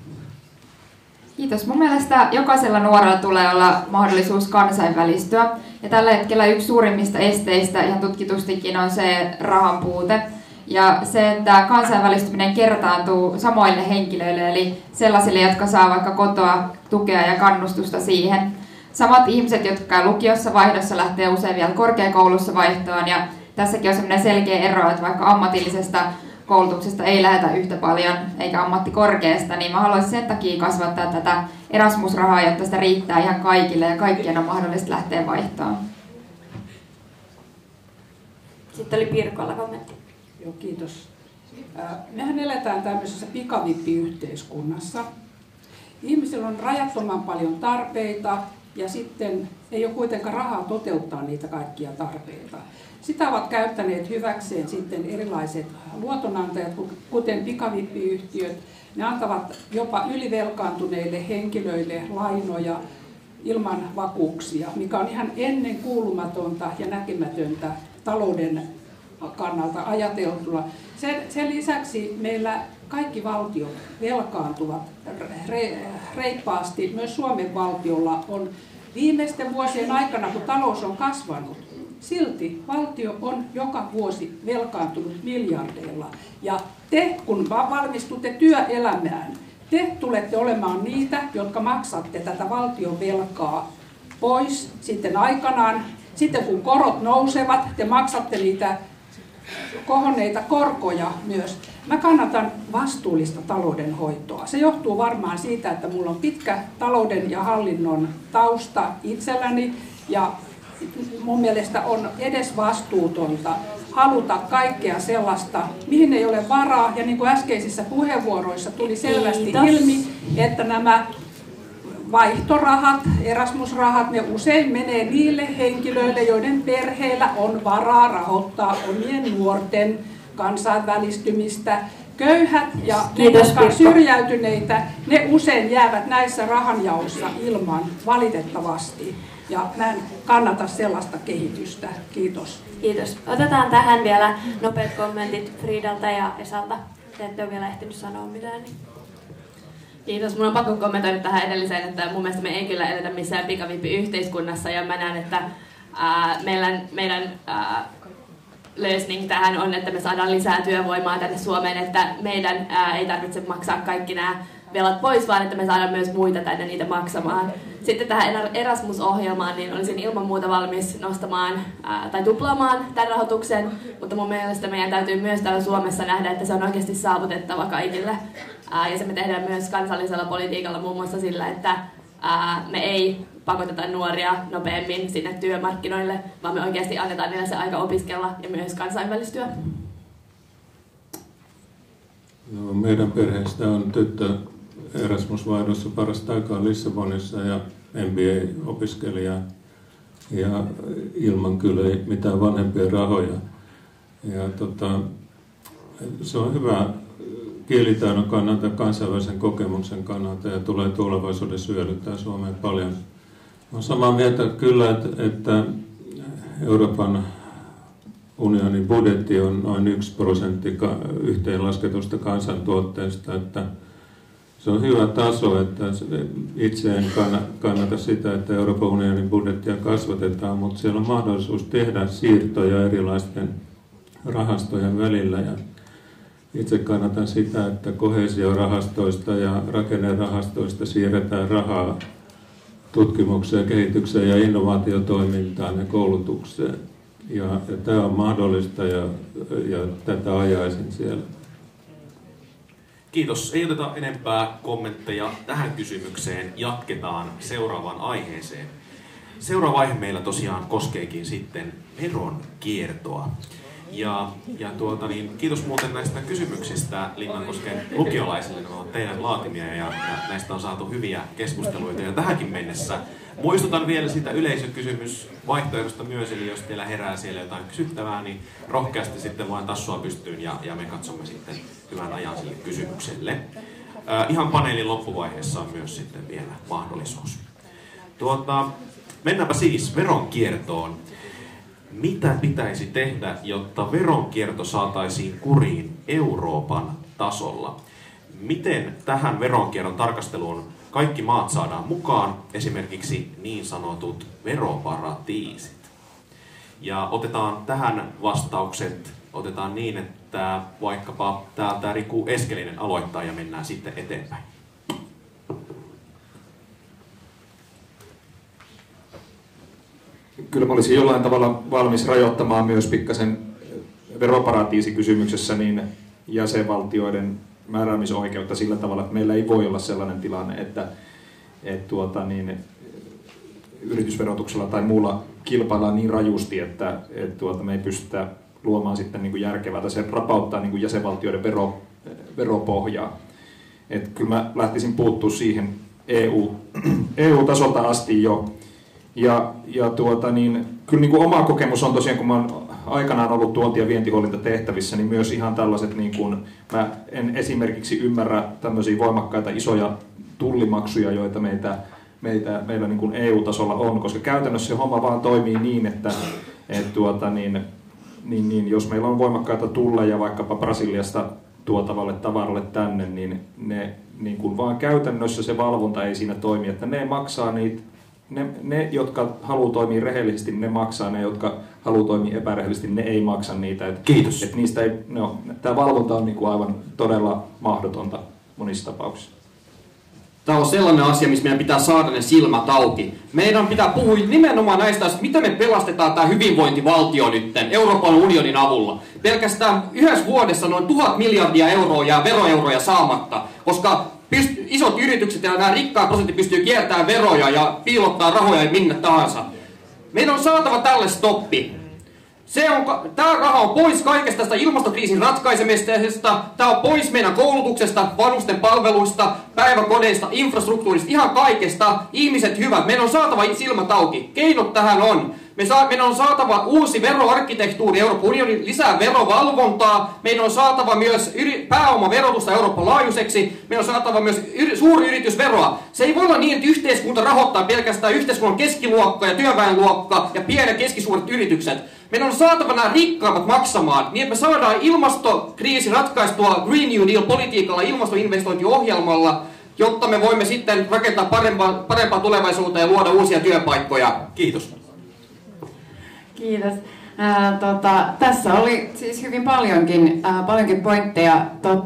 Kiitos. Mun mielestä jokaisella nuorella tulee olla mahdollisuus kansainvälistyä. Ja tällä hetkellä yksi suurimmista esteistä ihan tutkitustikin on se rahan puute. Ja se, että kansainvälistyminen kertaantuu samoille henkilöille, eli sellaisille, jotka saa vaikka kotoa tukea ja kannustusta siihen. Samat ihmiset, jotka lukiossa vaihdossa lähtee usein vielä korkeakoulussa vaihtoon. Ja tässäkin on sellainen selkeä ero, että vaikka ammatillisesta koulutuksesta ei lähdetä yhtä paljon, eikä ammattikorkeasta, niin mä haluaisin sen takia kasvattaa tätä Erasmus-rahaa, jotta sitä riittää ihan kaikille ja kaikkien on mahdollista lähteä vaihtoon. Sitten oli Pirkolla kommentti. Joo, kiitos. Mehän eletään tämmöisessä pikavippiyhteiskunnassa. Ihmisillä on rajattoman paljon tarpeita ja sitten ei ole kuitenkaan rahaa toteuttaa niitä kaikkia tarpeita. Sitä ovat käyttäneet hyväkseen sitten erilaiset luotonantajat, kuten pikavippiyhtiöt. Ne antavat jopa ylivelkaantuneille henkilöille lainoja ilman vakuuksia, mikä on ihan ennenkuulumatonta ja näkemätöntä talouden kannalta ajateltuna. Sen lisäksi meillä kaikki valtiot velkaantuvat reippaasti. Myös Suomen valtiolla on viimeisten vuosien aikana, kun talous on kasvanut, silti valtio on joka vuosi velkaantunut miljardeilla. Ja te, kun valmistutte työelämään, te tulette olemaan niitä, jotka maksatte tätä valtion velkaa pois sitten aikanaan. Sitten kun korot nousevat, te maksatte niitä kohonneita korkoja myös. Mä kannatan vastuullista taloudenhoitoa. Se johtuu varmaan siitä, että mulla on pitkä talouden ja hallinnon tausta itselläni ja mun mielestä on edes vastuutonta haluta kaikkea sellaista, mihin ei ole varaa. Ja niin kuin äskeisissä puheenvuoroissa tuli selvästi ilmi, että nämä vaihtorahat, Erasmus-rahat, ne usein menee niille henkilöille, joiden perheillä on varaa rahoittaa omien nuorten kansainvälistymistä. Köyhät ja ne, jotka on syrjäytyneitä, ne usein jäävät näissä rahanjaossa ilman valitettavasti. Ja mä en kannata sellaista kehitystä. Kiitos. Kiitos. Otetaan tähän vielä nopeat kommentit Friidalta ja Esalta. Te ette ole vielä ehtinyt sanoa mitään. Niin. Kiitos. Mun on pakko kommentoida tähän edelliseen, että mun mielestä me ei kyllä eletä missään pikavippiyhteiskunnassa ja mä näen, että meidän lösning tähän on, että me saadaan lisää työvoimaa tänne Suomeen, että meidän ei tarvitse maksaa kaikki nämä velat pois, vaan että me saadaan myös muita tänne niitä maksamaan. Sitten tähän Erasmus-ohjelmaan niin olisin ilman muuta valmis nostamaan tai tuplaamaan tämän rahoituksen, mutta mun mielestä meidän täytyy myös täällä Suomessa nähdä, että se on oikeasti saavutettava kaikille. Ja se me tehdään myös kansallisella politiikalla muun muassa sillä, että me ei pakoteta nuoria nopeammin sinne työmarkkinoille, vaan me oikeasti annetaan niille se aika opiskella ja myös kansainvälistyä. No, meidän perheestä on tyttö Erasmus-vaihdossa parasta aikaa Lissabonissa ja MBA-opiskelija ja ilman kyllä ei mitään vanhempia rahoja. Ja se on hyvä kielitaidon kannalta, kansainvälisen kokemuksen kannalta ja tulee tulevaisuudessa hyödyttää Suomeen paljon. Olen samaa mieltä kyllä, että Euroopan unionin budjetti on noin 1% yhteenlasketusta kansantuotteesta, että se on hyvä taso, että itse en kannata sitä, että Euroopan unionin budjettia kasvatetaan, mutta siellä on mahdollisuus tehdä siirtoja erilaisten rahastojen välillä. Ja itse kannatan sitä, että koheesiorahastoista ja rakennerahastoista siirretään rahaa tutkimukseen, kehitykseen ja innovaatiotoimintaan ja koulutukseen. Ja tämä on mahdollista ja tätä ajaisin siellä. Kiitos. Ei oteta enempää kommentteja tähän kysymykseen. Jatketaan seuraavaan aiheeseen. Seuraava aihe meillä tosiaan koskeekin sitten veronkiertoa. Kiitos muuten näistä kysymyksistä Linnankosken lukiolaisille. Ne ovat teidän laatimia ja näistä on saatu hyviä keskusteluita jo tähänkin mennessä. Muistutan vielä sitä yleisökysymysvaihtoehdosta myös, eli jos teillä herää siellä jotain kysyttävää, niin rohkeasti sitten vaan tassua pystyyn ja me katsomme sitten hyvän ajan sille kysymykselle. Ihan paneelin loppuvaiheessa on myös sitten vielä mahdollisuus. Mennäänpä siis veronkiertoon. Mitä pitäisi tehdä, jotta veronkierto saataisiin kuriin Euroopan tasolla? Miten tähän veronkierron tarkasteluun kaikki maat saadaan mukaan, esimerkiksi niin sanotut veroparatiisit? Ja otetaan tähän vastaukset, otetaan niin, että vaikkapa täältä Riku Eskelinen aloittaa ja mennään sitten eteenpäin. Kyllä mä olisin jollain tavalla valmis rajoittamaan myös pikkasen veroparatiisikysymyksessä niin jäsenvaltioiden määräämisoikeutta sillä tavalla, että meillä ei voi olla sellainen tilanne, että yritysverotuksella tai muulla kilpaillaan niin rajusti, että me ei pystytä luomaan sitten niin kuin järkevää tai se rapauttaa niin kuin jäsenvaltioiden veropohjaa. Että kyllä mä lähtisin puuttua siihen EU-tasolta asti jo. Kyllä niin kuin oma kokemus on tosiaan, kun mä oon aikanaan ollut tuonti- ja vientihuolintatehtävissä, niin myös ihan tällaiset, niin kuin, mä en esimerkiksi ymmärrä tämmöisiä voimakkaita isoja tullimaksuja, joita meillä niin kuin EU-tasolla on, koska käytännössä se homma vaan toimii niin, että jos meillä on voimakkaita tulleja vaikkapa Brasiliasta tuotavalle tavaralle tänne, niin ne niin kuin vaan käytännössä se valvonta ei siinä toimi, että ne maksaa niitä. Ne, jotka haluaa toimia rehellisesti, ne maksaa. Ne, jotka haluaa toimia epärehellisesti, ne ei maksa niitä. Kiitos. Niistä ei, tämä valvonta on niin kuin aivan todella mahdotonta monissa tapauksissa. Tämä on sellainen asia, missä meidän pitää saada ne silmät auki. Meidän pitää puhua nimenomaan näistä asioista, mitä me pelastetaan tämä hyvinvointivaltio nyt Euroopan unionin avulla. Pelkästään yhdessä vuodessa noin 1000 miljardia euroa jää veroeuroja saamatta, koska isot yritykset ja nämä rikkaat prosentit pystyy kiertämään veroja ja piilottaa rahoja minne tahansa. Meidän on saatava tälle stoppi. Tämä raha on pois kaikesta tästä ilmastokriisin ratkaisemisesta, tämä on pois meidän koulutuksesta, vanhusten palveluista, päiväkodeista, infrastruktuurista, ihan kaikesta. Ihmiset hyvät, meidän on saatava silmät auki. Keinot tähän on. Meidän on saatava uusi veroarkkitehtuuri Euroopan unionin, lisää verovalvontaa. Meidän on saatava myös pääomaverotusta Euroopan laajuiseksi. Meidän on saatava myös suuryritysveroa. Se ei voi olla niin, että yhteiskunta rahoittaa pelkästään yhteiskunnan keskiluokka ja työväenluokka ja pienet ja keskisuuret yritykset. Meidän on saatava nämä rikkaammat maksamaan, niin että me saadaan ilmastokriisi ratkaistua Green New Deal-politiikalla, ilmastoinvestointiohjelmalla, jotta me voimme sitten rakentaa parempaa tulevaisuutta ja luoda uusia työpaikkoja. Kiitos. Kiitos. Tässä oli siis hyvin paljonkin pointteja.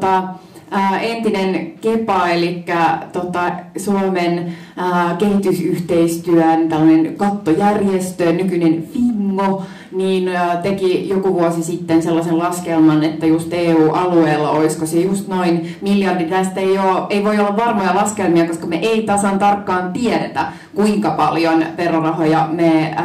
Entinen KEPA, eli Suomen kehitysyhteistyön tällainen kattojärjestö, nykyinen FINGO, niin teki joku vuosi sitten sellaisen laskelman, että just EU-alueella olisiko se just noin miljardi. Tästä ei voi olla varmoja laskelmia, koska me ei tasan tarkkaan tiedetä, kuinka paljon verorahoja me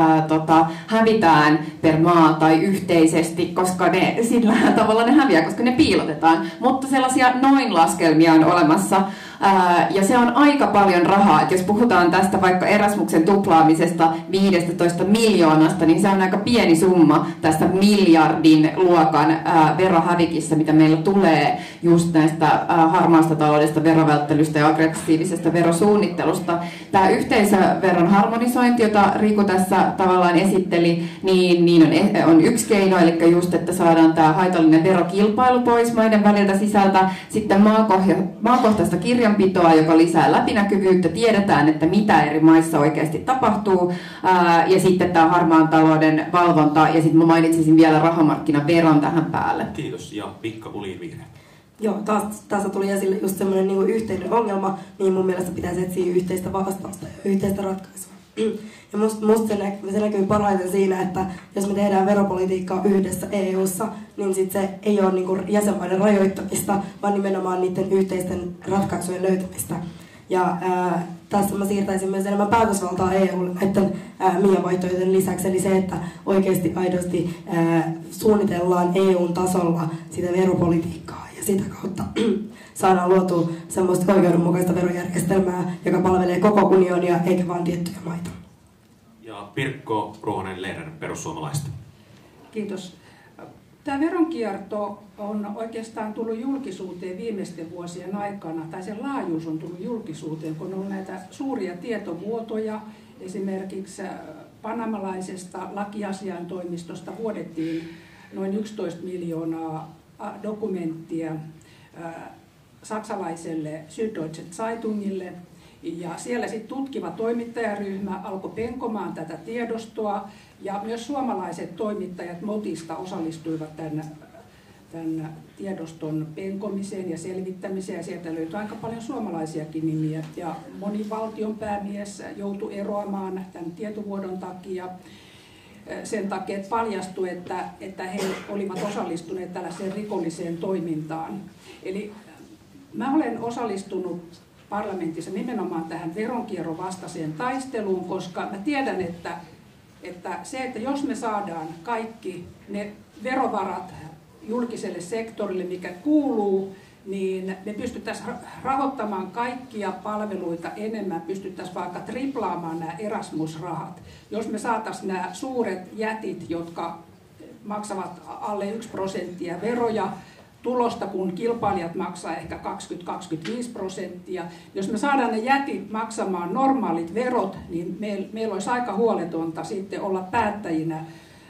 hävitään per maa tai yhteisesti, koska sillä tavalla ne häviää, koska ne piilotetaan. Mutta sellaisia noin laskelmia on olemassa. Ja se on aika paljon rahaa, että jos puhutaan tästä vaikka Erasmuksen tuplaamisesta 15 miljoonasta, niin se on aika pieni summa tästä miljardin luokan verohävikissä, mitä meillä tulee just näistä harmaasta taloudesta, verovälttelystä ja aggressiivisesta verosuunnittelusta. Tämä yhteisöveron harmonisointi, jota Riku tässä tavallaan esitteli, niin on yksi keino, eli just, että saadaan tämä haitallinen verokilpailu pois maiden väliltä sisältä, sitten maakohtaista kirjanpitoa, joka lisää läpinäkyvyyttä, tiedetään, että mitä eri maissa oikeasti tapahtuu, ja sitten tämä harmaan talouden valvonta, ja sitten mä mainitsisin vielä rahamarkkinaveron tähän päälle. Kiitos, ja Pikka Puliin vihreä. Joo, tässä tuli esille just semmoinen niin kuin yhteinen ongelma, mihin mun mielestä pitäisi etsiä yhteistä vastausta ja yhteistä ratkaisua. Ja musta se näkyy parhaiten siinä, että jos me tehdään veropolitiikkaa yhdessä EU:ssa, niin sit se ei ole niinku jäsenmaiden rajoittamista, vaan nimenomaan niiden yhteisten ratkaisujen löytämistä. Ja tässä mä siirtäisin myös enemmän päätösvaltaa EUlle näiden MIA-vaihtoehtojen lisäksi, eli se, että oikeasti aidosti suunnitellaan EUn tasolla sitä veropolitiikkaa ja sitä kautta saadaan luotua semmoista oikeudenmukaista verojärjestelmää, joka palvelee koko unionia eikä vain tiettyjä maita. Ja Pirkko Ruohonen-Lerner, perussuomalaista. Kiitos. Tämä veronkierto on oikeastaan tullut julkisuuteen viimeisten vuosien aikana, tai sen laajuus on tullut julkisuuteen, kun on ollut näitä suuria tietovuotoja. Esimerkiksi panamalaisesta lakiasiaintoimistosta vuodettiin noin 11 miljoonaa dokumenttia saksalaiselle Süddeutsche Zeitungille. Ja siellä sitten tutkiva toimittajaryhmä alkoi penkomaan tätä tiedostoa, ja myös suomalaiset toimittajat Motista osallistuivat tämän tiedoston penkomiseen ja selvittämiseen, ja sieltä löytyi aika paljon suomalaisiakin nimiä, ja moni valtionpäämies joutui eroamaan tämän tietovuodon takia. Sen takia, että paljastui, että he olivat osallistuneet tällaiseen rikolliseen toimintaan. Eli mä olen osallistunut parlamentissa nimenomaan tähän veronkierron vastaiseen taisteluun, koska mä tiedän, että jos me saadaan kaikki ne verovarat julkiselle sektorille, mikä kuuluu, niin me pystyttäisiin rahoittamaan kaikkia palveluita enemmän, pystyttäisiin vaikka triplaamaan nämä Erasmus-rahat. Jos me saataisiin nämä suuret jätit, jotka maksavat alle 1% veroja tulosta, kun kilpailijat maksaa ehkä 20-25%. Jos me saadaan ne jätit maksamaan normaalit verot, niin meillä olisi aika huoletonta sitten olla päättäjinä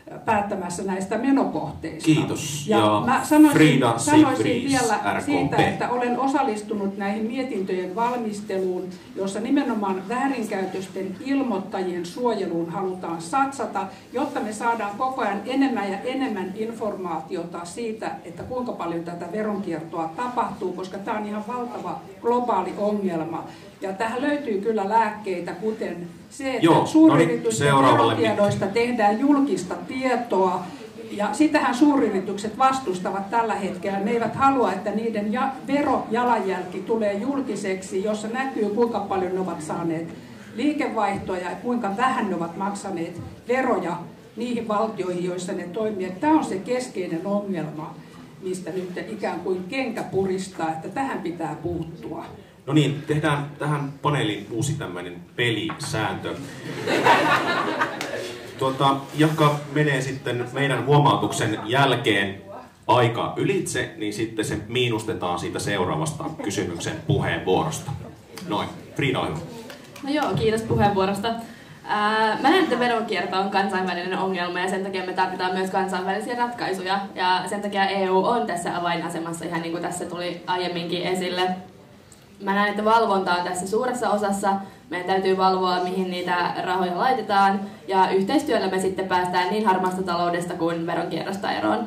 päättämässä näistä menokohteista. Kiitos. Ja mä sanoisin vielä RKP. siitä, että olen osallistunut näihin mietintöjen valmisteluun, jossa nimenomaan väärinkäytösten ilmoittajien suojeluun halutaan satsata, jotta me saadaan koko ajan enemmän ja enemmän informaatiota siitä, että kuinka paljon tätä veronkiertoa tapahtuu, koska tämä on ihan valtava globaali ongelma. Ja tähän löytyy kyllä lääkkeitä, kuten se, että suuryritysten verotiedoista tehdään julkista tietoa. Ja sitähän suuryritykset vastustavat tällä hetkellä. Ne eivät halua, että niiden verojalanjälki tulee julkiseksi, jossa näkyy, kuinka paljon ne ovat saaneet liikevaihtoa ja kuinka vähän ne ovat maksaneet veroja niihin valtioihin, joissa ne toimii. Tämä on se keskeinen ongelma, mistä nyt ikään kuin kenkä puristaa, että tähän pitää puuttua. No niin, tehdään tähän paneeliin uusi tämmöinen pelisääntö, joka menee sitten meidän huomautuksen jälkeen aika ylitse, niin sitten se miinustetaan siitä seuraavasta kysymyksen puheenvuorosta. Noin, Frida, ole hyvä. No joo, kiitos puheenvuorosta. Mä näen, että veronkierto on kansainvälinen ongelma ja sen takia me tarvitaan myös kansainvälisiä ratkaisuja. Ja sen takia EU on tässä avainasemassa, ihan niin kuin tässä tuli aiemminkin esille. Mä näen, että valvonta on tässä suuressa osassa. Meidän täytyy valvoa, mihin niitä rahoja laitetaan. Ja yhteistyöllä me sitten päästään niin harmaasta taloudesta kuin veronkierrosta eroon.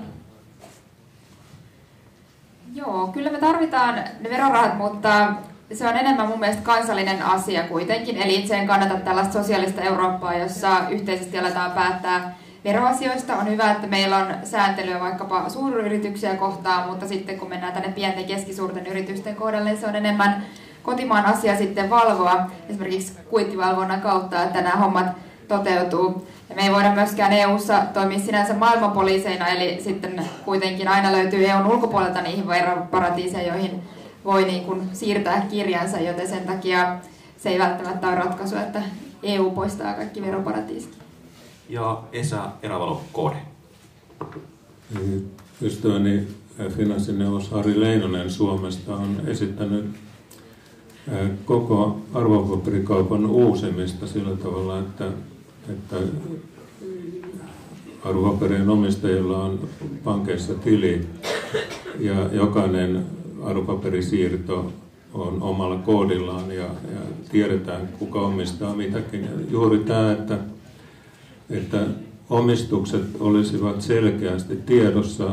Joo, kyllä me tarvitaan ne verorahat, mutta se on enemmän mun mielestä kansallinen asia kuitenkin. Eli itse en kannata tällaista sosiaalista Eurooppaa, jossa yhteisesti aletaan päättää veroasioista. On hyvä, että meillä on sääntelyä vaikkapa suuryrityksiä kohtaan, mutta sitten kun mennään tänne pienten keskisuurten yritysten kohdalle, niin se on enemmän kotimaan asia sitten valvoa, esimerkiksi kuittivalvonnan kautta, että nämä hommat toteutuu. Ja me ei voida myöskään EU-ssa toimia sinänsä maailmanpoliiseina, eli sitten kuitenkin aina löytyy EUn ulkopuolelta niihin veroparatiiseihin, joihin voi niin kuin siirtää kirjansa, joten sen takia se ei välttämättä ole ratkaisu, että EU poistaa kaikki veroparatiisit. Ja Esa Erävalo, KD. Ystäväni finanssineuvos Ari Leinonen Suomesta on esittänyt koko arvopaperikaupan uusimista sillä tavalla, että arvopaperien omistajilla on pankeissa tili ja jokainen arvopaperisiirto on omalla koodillaan ja tiedetään, kuka omistaa mitäkin. Ja juuri tämä, että omistukset olisivat selkeästi tiedossa,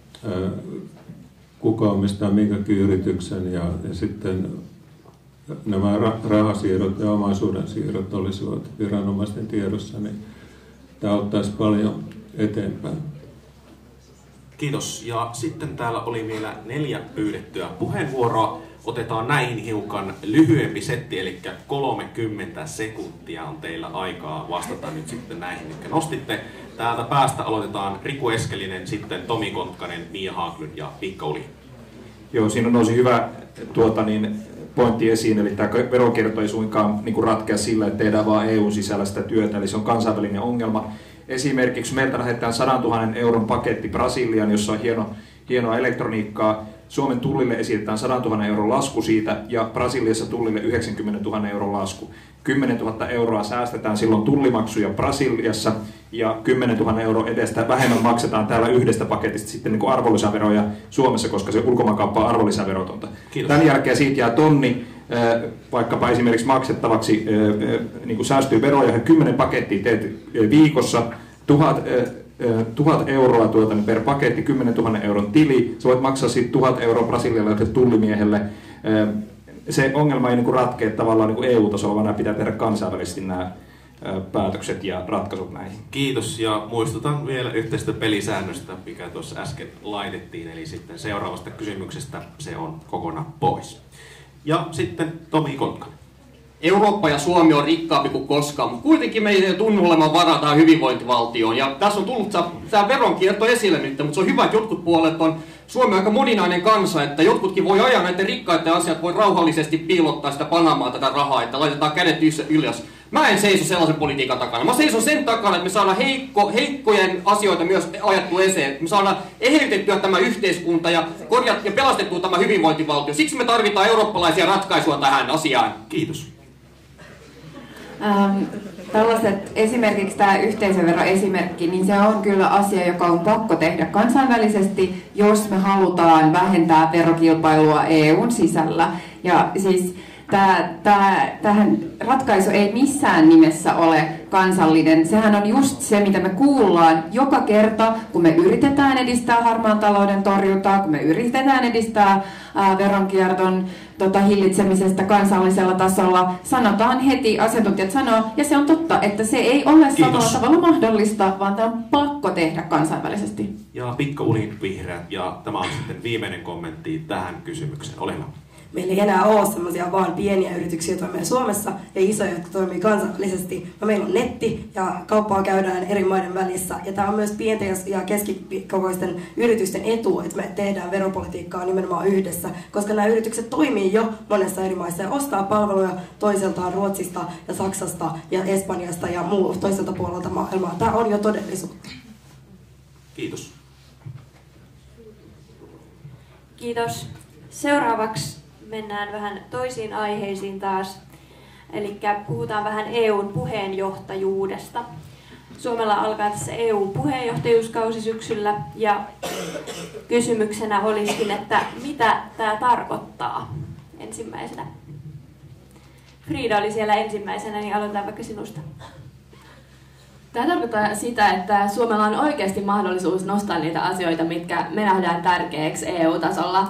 kuka omistaa minkäkin yrityksen ja sitten nämä rahasiirrot ja omaisuuden siirrot olisivat viranomaisten tiedossa, niin tämä ottaisi paljon eteenpäin. Kiitos. Ja sitten täällä oli vielä 4 pyydettyä puheenvuoroa. Otetaan näihin hiukan lyhyempi setti, eli 30 sekuntia on teillä aikaa vastata nyt sitten näihin, mitkä nostitte. Täältä päästä aloitetaan Riku Eskelinen, sitten Tomi Kontkanen, Mia Haglund ja Pekka Uli. Joo, siinä nousi hyvä pointti esiin, eli tämä veronkierto ei suinkaan ratkea sillä, että tehdään vaan EUn sisällä sitä työtä, eli se on kansainvälinen ongelma. Esimerkiksi meiltä lähetetään 100 000 euron paketti Brasiliaan, jossa on hienoa elektroniikkaa. Suomen tullille esitetään 100 000 euron lasku siitä ja Brasiliassa tullille 90 000 euron lasku. 10 000 euroa säästetään silloin tullimaksuja Brasiliassa ja 10 000 euroa edestä vähemmän maksetaan täällä yhdestä paketista sitten arvonlisäveroja Suomessa, koska se ulkomaankauppa on arvonlisäverotonta. Kiitos. Tämän jälkeen siitä jää tonni vaikkapa esimerkiksi maksettavaksi, säästyy veroja, 10 pakettia teet viikossa, 1000 euroa per paketti, 10 000 euron tili, sä voit maksaa siitä 1000 euroa brasilialaiselle tullimiehelle. Se ongelma ei ratkea tavallaan EU-tasolla, vaan pitää tehdä kansainvälisesti nämä päätökset ja ratkaisut näihin. Kiitos, ja muistutan vielä yhteistä pelisäännöstä, mikä tuossa äsken laitettiin, eli sitten seuraavasta kysymyksestä se on kokonaan pois. Ja sitten Tomi Kontkanen. Eurooppa ja Suomi on rikkaampi kuin koskaan, mutta kuitenkin meidän ei tunnu olemaan varaa tähän hyvinvointivaltioon. Ja tässä on tullut tämä veronkierto esille nyt, mutta se on hyvä, että jotkut puolet on Suomi aika moninainen kansa, että jotkutkin voi ajaa näiden rikkaiden asiat, voi rauhallisesti piilottaa sitä Panamaa tätä rahaa, että laitetaan kädet ylös. Mä en seiso sellaisen politiikan takana. Mä seison sen takana, että me saadaan heikkojen asioita myös ajattua eseen. Me saadaan eheytettyä tämä yhteiskunta ja pelastettua tämä hyvinvointivaltio. Siksi me tarvitaan eurooppalaisia ratkaisuja tähän asiaan. Kiitos. tällaiset, esimerkiksi tämä yhteisöveroesimerkki, niin se on kyllä asia, joka on pakko tehdä kansainvälisesti, jos me halutaan vähentää verokilpailua EUn sisällä. Ja siis tähän ratkaisu ei missään nimessä ole kansallinen. Sehän on just se, mitä me kuullaan joka kerta, kun me yritetään edistää harmaan talouden torjuntaa, kun me yritetään edistää veronkierton hillitsemisestä kansallisella tasolla. Sanotaan heti, asiantuntijat sanoo, ja se on totta, että se ei ole samalla tavalla mahdollista, vaan tämä on pakko tehdä kansainvälisesti. Ja Pikka Uli, Vihreät, ja tämä on sitten viimeinen kommentti tähän kysymykseen. Ole hyvä. Meillä ei enää ole semmoisia vaan pieniä yrityksiä, jotka toimii Suomessa, ja isoja, jotka toimii kansainvälisesti. Meillä on netti, ja kauppaa käydään eri maiden välissä. Ja tämä on myös pienten ja keskikokoisten yritysten etu, että me tehdään veropolitiikkaa nimenomaan yhdessä, koska nämä yritykset toimii jo monessa eri maissa ja ostaa palveluja toiseltaan Ruotsista ja Saksasta ja Espanjasta ja toiselta puolelta maailmaa. Tämä on jo todellisuutta. Kiitos. Kiitos. Seuraavaksi mennään vähän toisiin aiheisiin taas. Eli puhutaan vähän EUn puheenjohtajuudesta. Suomella alkaa tässä EU-puheenjohtajuuskausi syksyllä ja kysymyksenä olisikin, että mitä tämä tarkoittaa ensimmäisenä. Frida oli siellä ensimmäisenä, niin aloitetaan vaikka sinusta. Tämä tarkoittaa sitä, että Suomella on oikeasti mahdollisuus nostaa niitä asioita, mitkä me nähdään tärkeäksi EU-tasolla.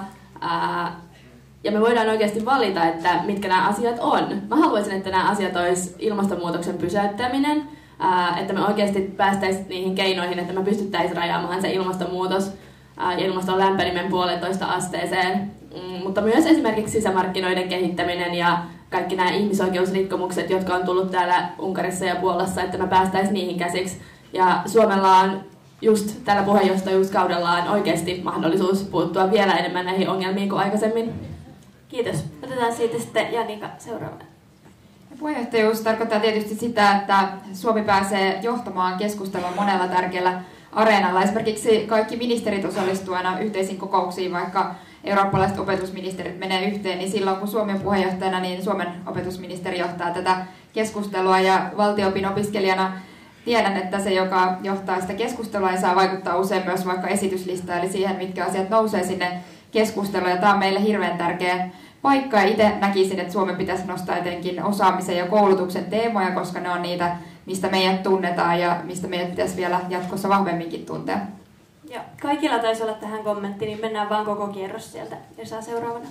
Ja me voidaan oikeasti valita, että mitkä nämä asiat on. Mä haluaisin, että nämä asiat olisi ilmastonmuutoksen pysäyttäminen, että me oikeasti päästäisiin niihin keinoihin, että me pystyttäisiin rajaamaan se ilmastonmuutos ja ilmaston lämpeneminen 1,5 asteeseen. Mutta myös esimerkiksi sisämarkkinoiden kehittäminen ja kaikki nämä ihmisoikeusrikkomukset, jotka on tullut täällä Unkarissa ja Puolassa, että me päästäisiin niihin käsiksi. Ja Suomella on just tällä puheenjohtajuuskaudellaan oikeasti mahdollisuus puuttua vielä enemmän näihin ongelmiin kuin aikaisemmin. Kiitos. Otetaan siitä sitten Janika seuraavana. Puheenjohtajuus tarkoittaa tietysti sitä, että Suomi pääsee johtamaan keskustelua monella tärkeällä areenalla. Esimerkiksi kaikki ministerit osallistuu aina yhteisiin kokouksiin, vaikka eurooppalaiset opetusministerit menee yhteen, niin silloin kun Suomi on puheenjohtajana, niin Suomen opetusministeri johtaa tätä keskustelua. Ja valtio-opin opiskelijana tiedän, että se, joka johtaa sitä keskustelua, saa vaikuttaa usein myös vaikka esityslistaan, eli siihen, mitkä asiat nousee sinne keskusteluun. Ja tämä on meille hirveän tärkeä paikka. Ja itse näkisin, että Suomen pitäisi nostaa etenkin osaamisen ja koulutuksen teemoja, koska ne on niitä, mistä meidät tunnetaan ja mistä meidät pitäisi vielä jatkossa vahvemminkin tuntea. Ja kaikilla taisi olla tähän kommentti, niin mennään vaan koko kierros sieltä. Ja saa seuraavana.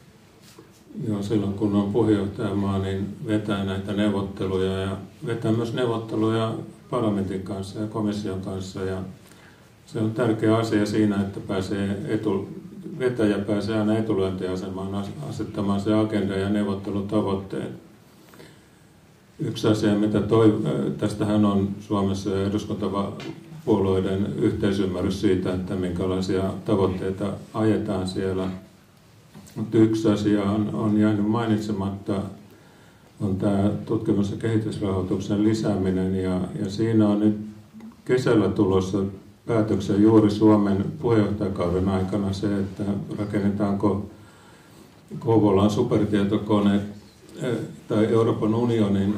Joo, silloin kun on puheenjohtajamaa, niin vetää näitä neuvotteluja ja vetää myös neuvotteluja parlamentin kanssa ja komission kanssa. Ja se on tärkeä asia siinä, että vetäjä pääsee aina etulyöntiasemaan asettamaan se agenda ja neuvottelutavoitteet. Yksi asia, mitä tästähän on Suomessa ja eduskuntapuolueiden yhteisymmärrys siitä, että minkälaisia tavoitteita ajetaan siellä. Mutta yksi asia on jäänyt mainitsematta, on tämä tutkimus- ja kehitysrahoituksen lisääminen. Ja siinä on nyt kesällä tulossa päätöksen juuri Suomen puheenjohtajakauden aikana se, että rakennetaanko Kouvolan supertietokone tai Euroopan unionin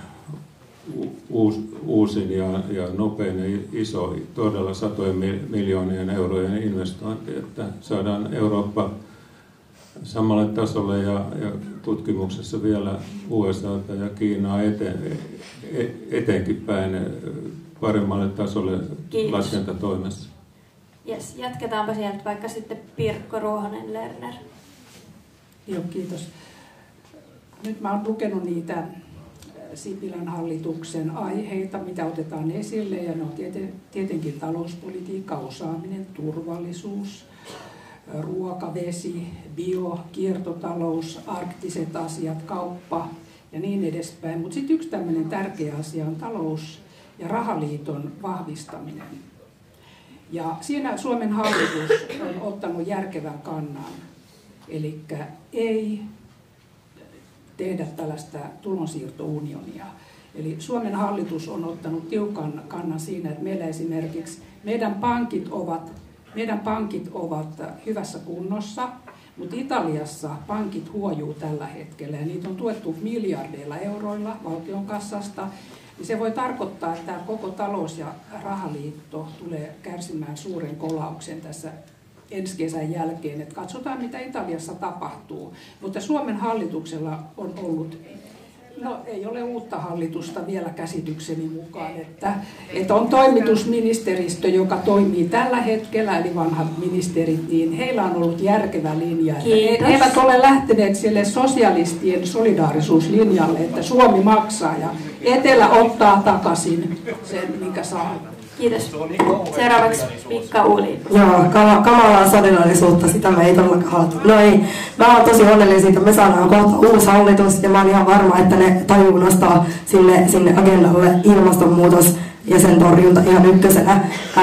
uusin ja nopein ja iso, todella satojen miljoonien eurojen investointi, että saadaan Eurooppa samalle tasolle ja tutkimuksessa vielä USA:ta ja Kiinaa eteenkin päin paremmalle tasolle laskentatoimessa. Yes, jatketaanpa sieltä vaikka sitten Pirkko Ruohonen-Lerner. Joo, kiitos. Nyt mä oon lukenut niitä Sipilän hallituksen aiheita, mitä otetaan esille, ja ne on tietenkin talouspolitiikka, osaaminen, turvallisuus, ruoka, vesi, bio, kiertotalous, arktiset asiat, kauppa ja niin edespäin. Mutta sitten yksi tämmöinen tärkeä asia on talous- ja rahaliiton vahvistaminen. Ja siinä Suomen hallitus on ottanut järkevän kannan, eli ei tehdä tällaista tulonsiirtounionia. Eli Suomen hallitus on ottanut tiukan kannan siinä, että meillä esimerkiksi meidän pankit ovat hyvässä kunnossa, mutta Italiassa pankit huojuu tällä hetkellä ja niitä on tuettu miljardeilla euroilla valtion kassasta. niin se voi tarkoittaa, että koko talous- ja rahaliitto tulee kärsimään suuren kolauksen tässä ensi kesän jälkeen. Että katsotaan, mitä Italiassa tapahtuu. Mutta Suomen hallituksella on ollut, no ei ole uutta hallitusta vielä käsitykseni mukaan, että on toimitusministeristö, joka toimii tällä hetkellä, eli vanhat ministerit, niin heillä on ollut järkevä linja. He eivät ole lähteneet sille sosialistien solidaarisuuslinjalle, että Suomi maksaa ja Etelä ottaa takaisin sen, minkä saa. Kiitos. Seuraavaksi Mikka Uuli. Joo, kamalaa solidaarisuutta, sitä me ei todellakaan halua. No ei, mä oon tosi onnellinen siitä, että me saadaan kohta uusi hallitus ja mä oon ihan varma, että ne tajuu nostaa sinne agendalle ilmastonmuutos ja sen torjunta ihan ykkösenä.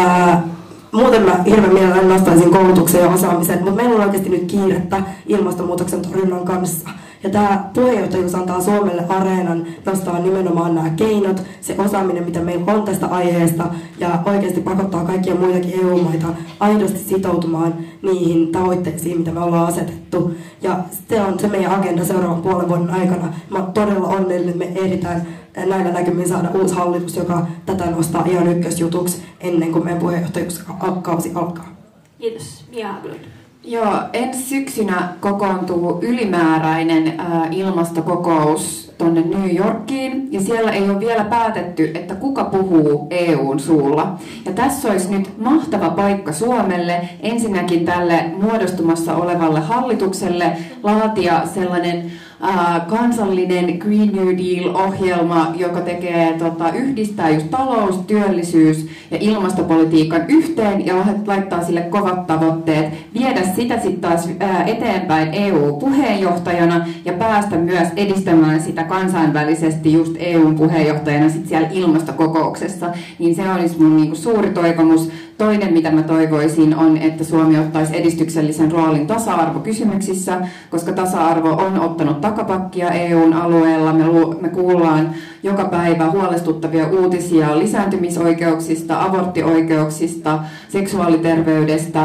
Muuten mä hirveän mielelläni nostaisin koulutuksen ja osaamisen, mutta meillä on oikeasti nyt kiirettä ilmastonmuutoksen torjunnan kanssa. Ja tämä puheenjohtajuus antaa Suomelle areenan nostaa nimenomaan nämä keinot, se osaaminen, mitä meillä on tästä aiheesta, ja oikeasti pakottaa kaikkia muitakin EU-maita aidosti sitoutumaan niihin tavoitteisiin, mitä me ollaan asetettu. Ja se on se meidän agenda seuraavan puolen vuoden aikana. Mä oon todella onnellinen, että me ehditään näillä näkymin saada uusi hallitus, joka tätä nostaa ihan ykkösjutuksi ennen kuin meidän puheenjohtajuuskausi alkaa. Kiitos. Mia Haglund. Joo, ensi syksynä kokoontuu ylimääräinen ilmastokokous tuonne New Yorkiin, ja siellä ei ole vielä päätetty, että kuka puhuu EUn suulla. Ja tässä olisi nyt mahtava paikka Suomelle, ensinnäkin tälle muodostumassa olevalle hallitukselle laatia sellainen kansallinen Green New Deal-ohjelma, joka yhdistää just talous, työllisyys ja ilmastopolitiikan yhteen ja laittaa sille kovat tavoitteet, viedä sitä sitten taas eteenpäin EU-puheenjohtajana ja päästä myös edistämään sitä kansainvälisesti just EU-puheenjohtajana sit siellä ilmastokokouksessa, niin se olisi mun niinku suuri toivomus. Toinen, mitä mä toivoisin, on, että Suomi ottaisi edistyksellisen roolin tasa-arvokysymyksissä, koska tasa-arvo on ottanut takapakkia EUn alueella. Me kuullaan joka päivä huolestuttavia uutisia lisääntymisoikeuksista, aborttioikeuksista, seksuaaliterveydestä,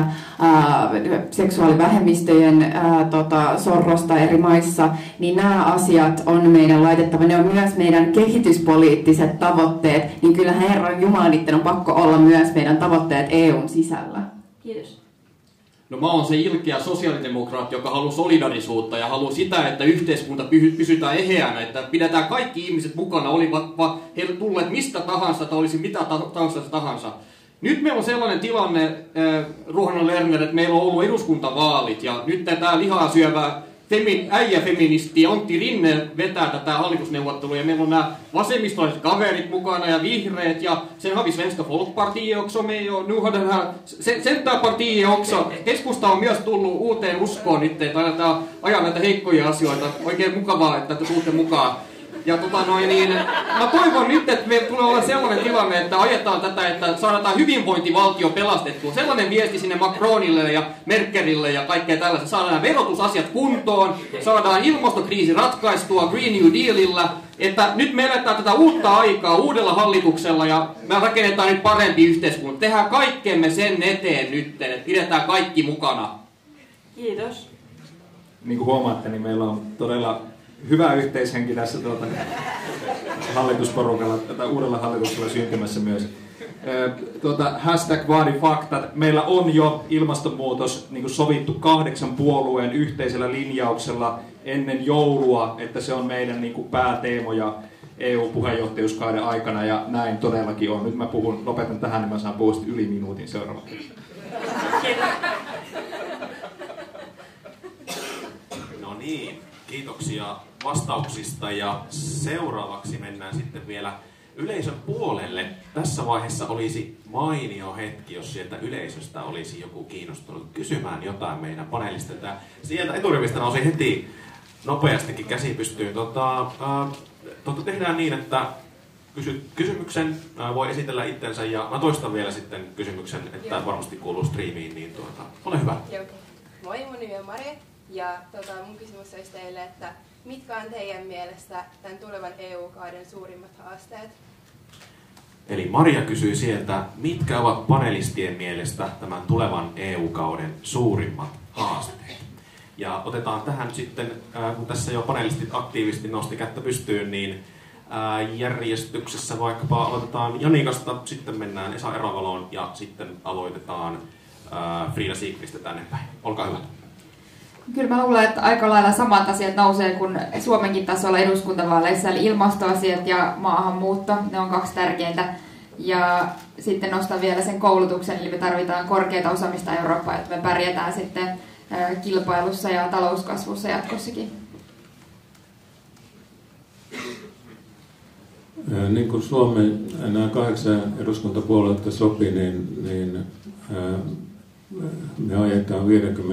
seksuaalivähemmistöjen sorrosta eri maissa, niin nämä asiat on meidän laitettava. Ne on myös meidän kehityspoliittiset tavoitteet, niin kyllä Herran Jumala, niiden on pakko olla myös meidän tavoitteet EUn sisällä. Kiitos. No mä oon se ilkeä sosiaalidemokraatti, joka haluaa solidarisuutta ja haluaa sitä, että yhteiskunta pysytään eheänä, että pidetään kaikki ihmiset mukana, olivat he tulleet mistä tahansa tai olisi mitä tahansa. Nyt meillä on sellainen tilanne, Ruohonen Lerner, että meillä on ollut eduskuntavaalit ja nyt tämä lihaa syövä äijäfeministi Antti Rinne vetää tätä hallitusneuvottelua ja meillä on nämä vasemmistolaiset kaverit mukana ja vihreät ja sen har vi Svenska Folkpartiet också med och nu har den här Centerpartiet också. Keskusta on myös tullut uuteen uskoon nyt, että aletaan ajaa näitä heikkoja asioita. Oikein mukavaa, että te tuutte mukaan. Ja mä toivon nyt, että meillä tulee olla sellainen tilanne, että ajetaan tätä, että saadaan hyvinvointivaltio pelastettua. Sellainen viesti sinne Macronille ja Merkelille ja kaikkea tällaista. Saadaan verotusasiat kuntoon, saadaan ilmastokriisi ratkaistua Green New Dealilla. Että nyt me eletään tätä uutta aikaa uudella hallituksella ja me rakennetaan nyt parempi yhteiskunta. Tehdään kaikkemme sen eteen nyt, että pidetään kaikki mukana. Kiitos. Niin kuin huomaatte, niin meillä on todella hyvä yhteishenki tässä hallitusporukalla, tätä uudella hallituksella syntymässä myös. Hashtag vaadi faktat. Meillä on jo ilmastonmuutos niin kuin sovittu 8 puolueen yhteisellä linjauksella ennen joulua, että se on meidän niin kuin pääteemoja EU-puheenjohtajuuskauden aikana ja näin todellakin on. Nyt mä lopetan tähän, niin mä saan puhua yli minuutin seuraavaksi. No niin, kiitoksia vastauksista ja seuraavaksi mennään sitten vielä yleisön puolelle. Tässä vaiheessa olisi mainio hetki, jos sieltä yleisöstä olisi joku kiinnostunut kysymään jotain meidän panelistilta. Sieltä eturivistä nousi heti nopeastikin käsi pystyyn. Tehdään niin, että kysymyksen voi esitellä itsensä ja mä toistan vielä sitten kysymyksen, että varmasti kuuluu striimiin, niin ole hyvä. Moi, mun nimi on Maria ja mun kysymys olisi teille, että mitkä on teidän mielestä tämän tulevan EU-kauden suurimmat haasteet? Eli Maria kysyy sieltä, mitkä ovat panelistien mielestä tämän tulevan EU-kauden suurimmat haasteet? Ja otetaan tähän sitten, kun tässä jo panelistit aktiivisesti nosti kättä pystyyn, niin järjestyksessä, vaikkapa aloitetaan Janikasta, sitten mennään Esa Eravaloon ja sitten aloitetaan Frida Siegbistä tänne päin. Olkaa hyvä. Kyllä mä luulen, että aika lailla samat asiat nousee kuin Suomenkin tasolla eduskuntavaaleissa, eli ilmastoasiat ja maahanmuutto, ne on 2 tärkeintä. Ja sitten nostan vielä sen koulutuksen, eli me tarvitaan korkeata osaamista Eurooppaan, että me pärjätään sitten kilpailussa ja talouskasvussa jatkossakin. Niin kuin Suomen nämä 8 eduskuntapuoluetta sopi, niin me ajetaan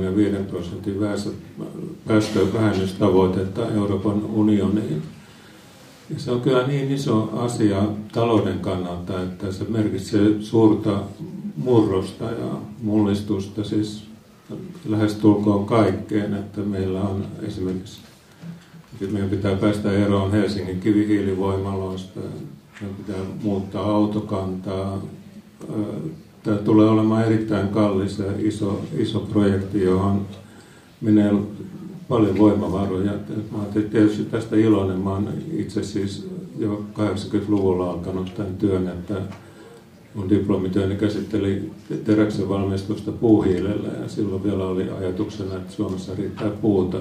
55% päästövähennystavoitetta Euroopan unioniin. Ja se on kyllä niin iso asia talouden kannalta, että se merkitsee suurta murrosta ja mullistusta siis lähestulkoon kaikkeen, että meillä on esimerkiksi, meidän pitää päästä eroon Helsingin kivihiilivoimaloista, meidän pitää muuttaa autokantaa. Tämä tulee olemaan erittäin kallis ja iso projekti, johon menee paljon voimavaroja. Mä olen tietysti tästä iloinen. Mä olen itse siis jo 80-luvulla alkanut tämän työn, että mun diplomityöni käsitteli teräksen valmistusta puuhiilellä ja silloin vielä oli ajatuksena, että Suomessa riittää puuta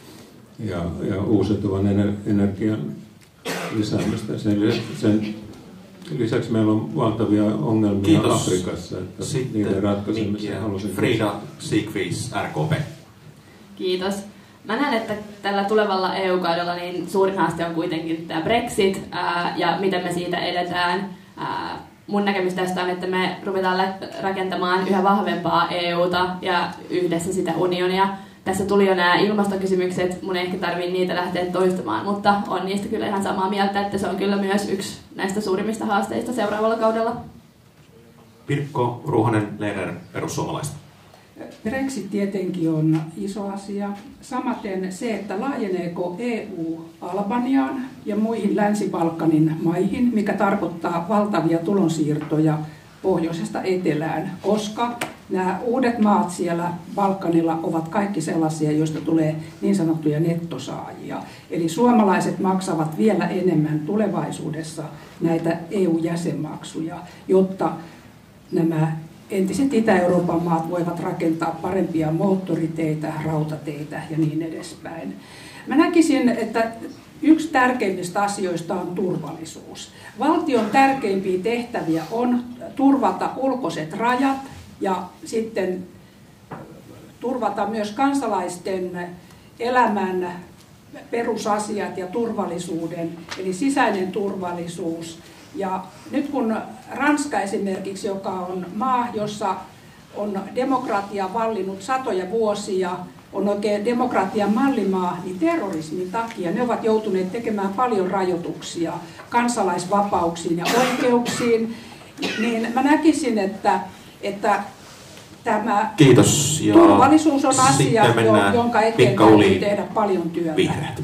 ja uusiutuvan energian lisäämistä. Sen lisäksi meillä on valtavia ongelmia Afrikassa, että niiden ratkaisemisen halusin. Frida Siegfries, RKP. Kiitos. Mä näen, että tällä tulevalla EU-kaudella niin suurin haaste on kuitenkin tämä Brexit ja miten me siitä edetään. Mun näkemys tästä on, että me ruvetaan rakentamaan yhä vahvempaa EUta ja yhdessä sitä unionia. Tässä tuli jo nämä ilmastokysymykset, mun ei ehkä tarvitse niitä lähteä toistamaan, mutta on niistä kyllä ihan samaa mieltä, että se on kyllä myös yksi näistä suurimmista haasteista seuraavalla kaudella. Pirkko Ruohonen-Lerner, perussuomalaista. Brexit tietenkin on iso asia. Samaten se, että laajeneeko EU Albaniaan ja muihin Länsi-Balkanin maihin, mikä tarkoittaa valtavia tulonsiirtoja pohjoisesta etelään, koska nämä uudet maat siellä Balkanilla ovat kaikki sellaisia, joista tulee niin sanottuja nettosaajia. Eli suomalaiset maksavat vielä enemmän tulevaisuudessa näitä EU-jäsenmaksuja, jotta nämä entiset Itä-Euroopan maat voivat rakentaa parempia moottoriteitä, rautateitä ja niin edespäin. Mä näkisin, että yksi tärkeimmistä asioista on turvallisuus. Valtion tärkeimpiä tehtäviä on turvata ulkoiset rajat ja sitten turvata myös kansalaisten elämän perusasiat ja turvallisuuden, eli sisäinen turvallisuus. Ja nyt kun Ranska esimerkiksi, joka on maa, jossa on demokratia vallinnut satoja vuosia, on oikein demokratian mallimaa, niin terrorismin takia ne ovat joutuneet tekemään paljon rajoituksia kansalaisvapauksiin ja oikeuksiin. Niin mä näkisin, että tämä Kiitos. Ja turvallisuus on asia, jonka eteen täytyy tehdä paljon työtä. Vihreät.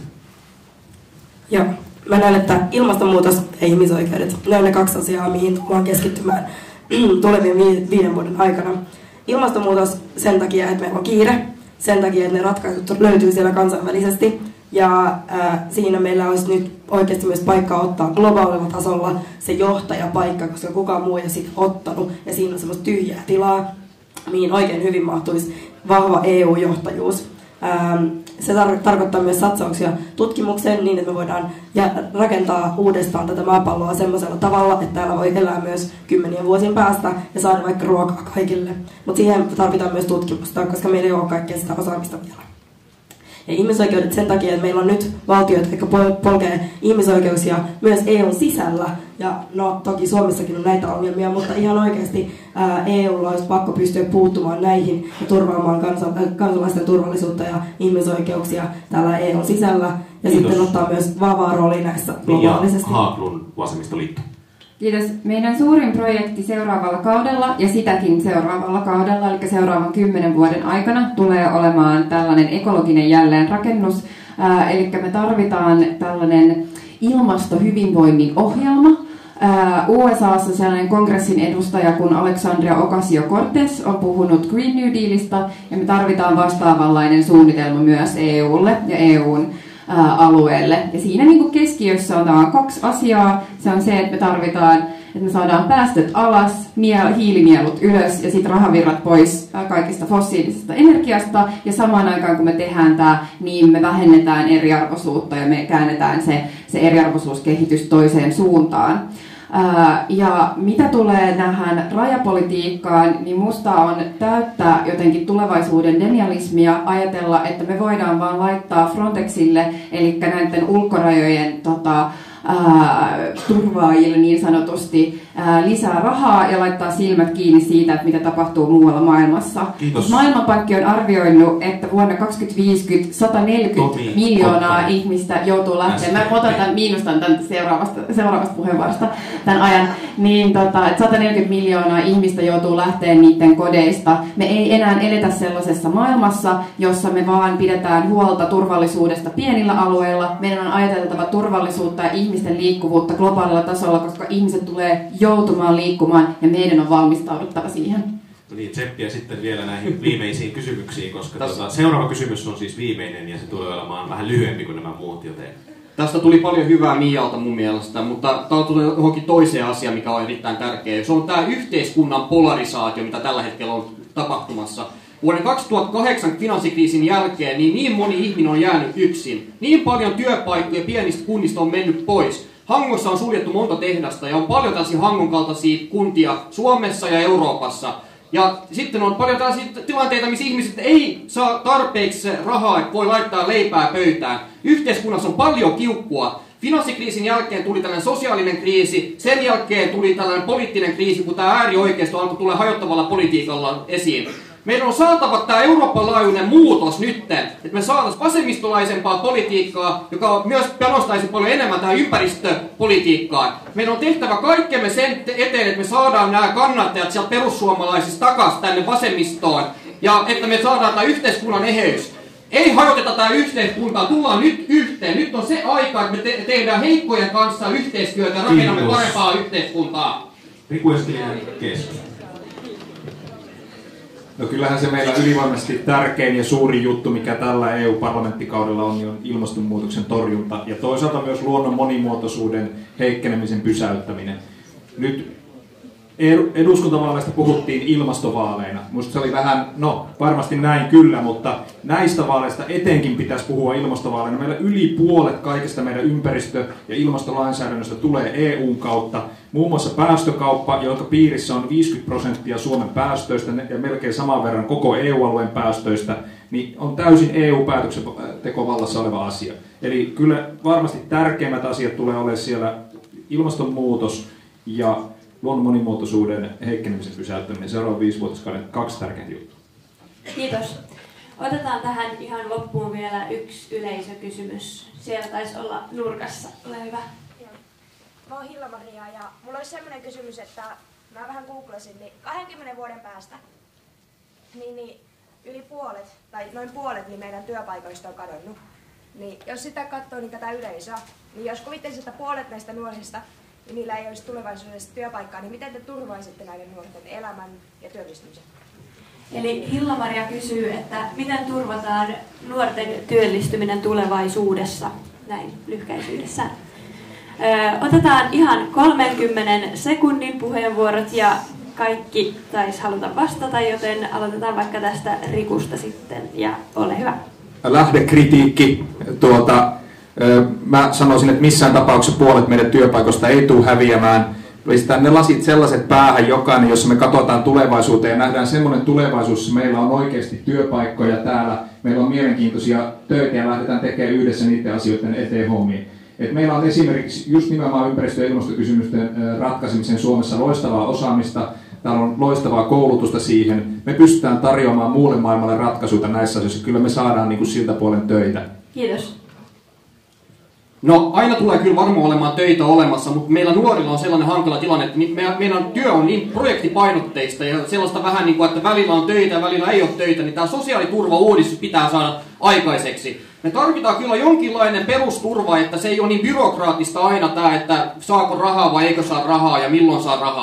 Joo. Mä näen, että ilmastonmuutos ja ihmisoikeudet, ne on ne 2 asiaa, mihin tullaan keskittymään tulevien 5 vuoden aikana. Ilmastonmuutos sen takia, että meillä on kiire, sen takia, että ne ratkaisut löytyy siellä kansainvälisesti. Ja siinä meillä olisi nyt oikeasti myös paikka ottaa globaalilla tasolla se johtajapaikka, koska kukaan muu ei ole sitä ottanut. Ja siinä on semmoista tyhjää tilaa, mihin oikein hyvin mahtuisi vahva EU-johtajuus. Se tarkoittaa myös satsauksia tutkimukseen niin, että me voidaan rakentaa uudestaan tätä maapalloa semmoisella tavalla, että täällä voi elää myös 10 vuosien päästä ja saada vaikka ruokaa kaikille. Mutta siihen tarvitaan myös tutkimusta, koska meillä ei ole kaikkea sitä osaamista vielä. Ja ihmisoikeudet sen takia, että meillä on nyt valtioita, jotka polkee ihmisoikeuksia myös EUn sisällä. Ja no toki Suomessakin on näitä ongelmia, mutta ihan oikeasti EUlla olisi pakko pystyä puuttumaan näihin ja turvaamaan kansalaisten turvallisuutta ja ihmisoikeuksia täällä EUn sisällä. Ja Kiitos. Sitten ottaa myös vahvaa roolia näissä globaalisesti. Ja Haglund, Vasemmistoliitto. Kiitos. Meidän suurin projekti seuraavalla kaudella ja sitäkin seuraavalla kaudella, eli seuraavan 10 vuoden aikana, tulee olemaan tällainen ekologinen jälleenrakennus. Eli me tarvitaan tällainen ilmastohyvinvoinnin ohjelma. USAssa sellainen kongressin edustaja kuin Alexandria Ocasio-Cortez on puhunut Green New Dealista, ja me tarvitaan vastaavanlainen suunnitelma myös EUlle ja EUn alueelle. Ja siinä niin kuin keskiössä on 2 asiaa. Se on se, että me tarvitaan, että me saadaan päästöt alas, hiilinielut ylös ja sitten rahavirrat pois kaikista fossiilisesta energiasta. Ja samaan aikaan kun me tehdään tämä, niin me vähennetään eriarvoisuutta ja me käännetään se eriarvoisuuskehitys toiseen suuntaan. Ja mitä tulee tähän rajapolitiikkaan, niin musta on täyttä jotenkin tulevaisuuden denialismia ajatella, että me voidaan vaan laittaa Frontexille, eli näiden ulkorajojen turvaajille niin sanotusti lisää rahaa ja laittaa silmät kiinni siitä, että mitä tapahtuu muualla maailmassa. Maailmanpankki on arvioinut, että vuonna 2050 140 miljoonaa ihmistä joutuu lähtemään. Mä otan tämän, miinustan tämän seuraavasta puheenvuorosta tämän ajan. Niin, että 140 miljoonaa ihmistä joutuu lähtemään niiden kodeista. Me ei enää eletä sellaisessa maailmassa, jossa me vaan pidetään huolta turvallisuudesta pienillä alueilla. Meidän on ajateltava turvallisuutta ja ihmisten liikkuvuutta globaalilla tasolla, koska ihmiset tulee joutumaan liikkumaan ja meidän on valmistauduttava siihen. No niin, tseppiä sitten vielä näihin viimeisiin kysymyksiin, koska seuraava kysymys on siis viimeinen ja se tulee olemaan vähän lyhyempi kuin nämä muut, joten... Tästä tuli paljon hyvää Mialta mun mielestä, mutta tämä tulee johonkin toiseen asiaan, mikä on erittäin tärkeä. Se on tämä yhteiskunnan polarisaatio, mitä tällä hetkellä on tapahtumassa. Vuoden 2008 finanssikriisin jälkeen niin moni ihminen on jäänyt yksin. Niin paljon työpaikkoja pienistä kunnista on mennyt pois. Hangossa on suljettu monta tehdasta ja on paljon tällaisia Hangon kaltaisia kuntia Suomessa ja Euroopassa. Ja sitten on paljon tällaisia tilanteita, missä ihmiset ei saa tarpeeksi rahaa, että voi laittaa leipää pöytään. Yhteiskunnassa on paljon kiukkua. Finanssikriisin jälkeen tuli tällainen sosiaalinen kriisi, sen jälkeen tuli tällainen poliittinen kriisi, kun tämä äärioikeisto alkoi tulla hajottavalla politiikalla esiin. Meidän on saatava tämä Euroopan laajuinen muutos nytten, että me saataisiin vasemmistolaisempaa politiikkaa, joka myös panostaisi paljon enemmän tähän ympäristöpolitiikkaan. Meidän on tehtävä kaikkemme sen eteen, että me saadaan nämä kannattajat sieltä perussuomalaisista takaisin tänne vasemmistoon, ja että me saadaan tämä yhteiskunnan eheys. Ei hajoteta tämä yhteiskuntaa, tullaan nyt yhteen. Nyt on se aika, että me tehdään heikkojen kanssa yhteistyötä ja rakennamme parempaa yhteiskuntaa. Riku Eskelinen kesken. No kyllähän se meillä ylivoimaisesti tärkein ja suuri juttu, mikä tällä EU-parlamenttikaudella on ilmastonmuutoksen torjunta ja toisaalta myös luonnon monimuotoisuuden heikkenemisen pysäyttäminen. Nyt eduskuntavaaleista puhuttiin ilmastovaaleina. Minusta se oli vähän, varmasti näin kyllä, mutta näistä vaaleista etenkin pitäisi puhua ilmastovaaleina. Meillä yli puolet kaikesta meidän ympäristö- ja ilmastolainsäädännöstä tulee EUn kautta. Muun muassa päästökauppa, jonka piirissä on 50% Suomen päästöistä ja melkein saman verran koko EU-alueen päästöistä, niin on täysin EU-päätöksentekovallassa oleva asia. Eli kyllä varmasti tärkeimmät asiat tulee olemaan siellä ilmastonmuutos ja luonnon monimuotoisuuden heikkenemisen pysäyttäminen seuraavan 5-vuotiskauden 2 tärkeintä juttua. Kiitos. Otetaan tähän ihan loppuun vielä yksi yleisökysymys. Siellä taisi olla nurkassa. Ole hyvä. Mä oon Hilla-Maria ja mulla olisi sellainen kysymys, että mä vähän googlasin, niin 20 vuoden päästä niin yli puolet, tai noin puolet niin meidän työpaikoista on kadonnut. Niin jos sitä katsoo niin tätä yleisöä, niin jos kuvittelisit, että puolet näistä nuorista niin niillä ei olisi tulevaisuudessa työpaikkaa, niin miten te turvaisitte näiden nuorten elämän ja työllistymisen? Eli Hilla-Maria kysyy, että miten turvataan nuorten työllistyminen tulevaisuudessa, näin lyhkäisyydessään. Otetaan ihan 30 sekunnin puheenvuorot ja kaikki taisi haluta vastata, joten aloitetaan vaikka tästä Rikusta sitten ja ole hyvä. Lähdekritiikki. Mä sanoisin, että missään tapauksessa puolet meidän työpaikoista ei tule häviämään. Pistää ne lasit sellaiset päähän jokainen, jossa me katsotaan tulevaisuuteen ja nähdään semmoinen tulevaisuus, jossa meillä on oikeasti työpaikkoja täällä, meillä on mielenkiintoisia töitä ja lähdetään tekemään yhdessä niiden asioiden eteen hommia. Et meillä on esimerkiksi just nimenomaan ympäristö- ja ilmastokysymysten ratkaisemisen Suomessa loistavaa osaamista, täällä on loistavaa koulutusta siihen. Me pystytään tarjoamaan muulle maailmalle ratkaisuja näissä asioissa. Kyllä me saadaan niin kuin siltä puolen töitä. Kiitos. No aina tulee kyllä varmaan olemaan töitä olemassa, mutta meillä nuorilla on sellainen hankala tilanne, että meidän työ on niin projektipainotteista ja sellaista vähän niin kuin, että välillä on töitä ja välillä ei ole töitä, niin tämä sosiaaliturvauudistus pitää saada aikaiseksi. Me tarvitaan kyllä jonkinlainen perusturva, että se ei ole niin byrokraattista aina tämä, että saako rahaa vai eikö saa rahaa ja milloin saa rahaa.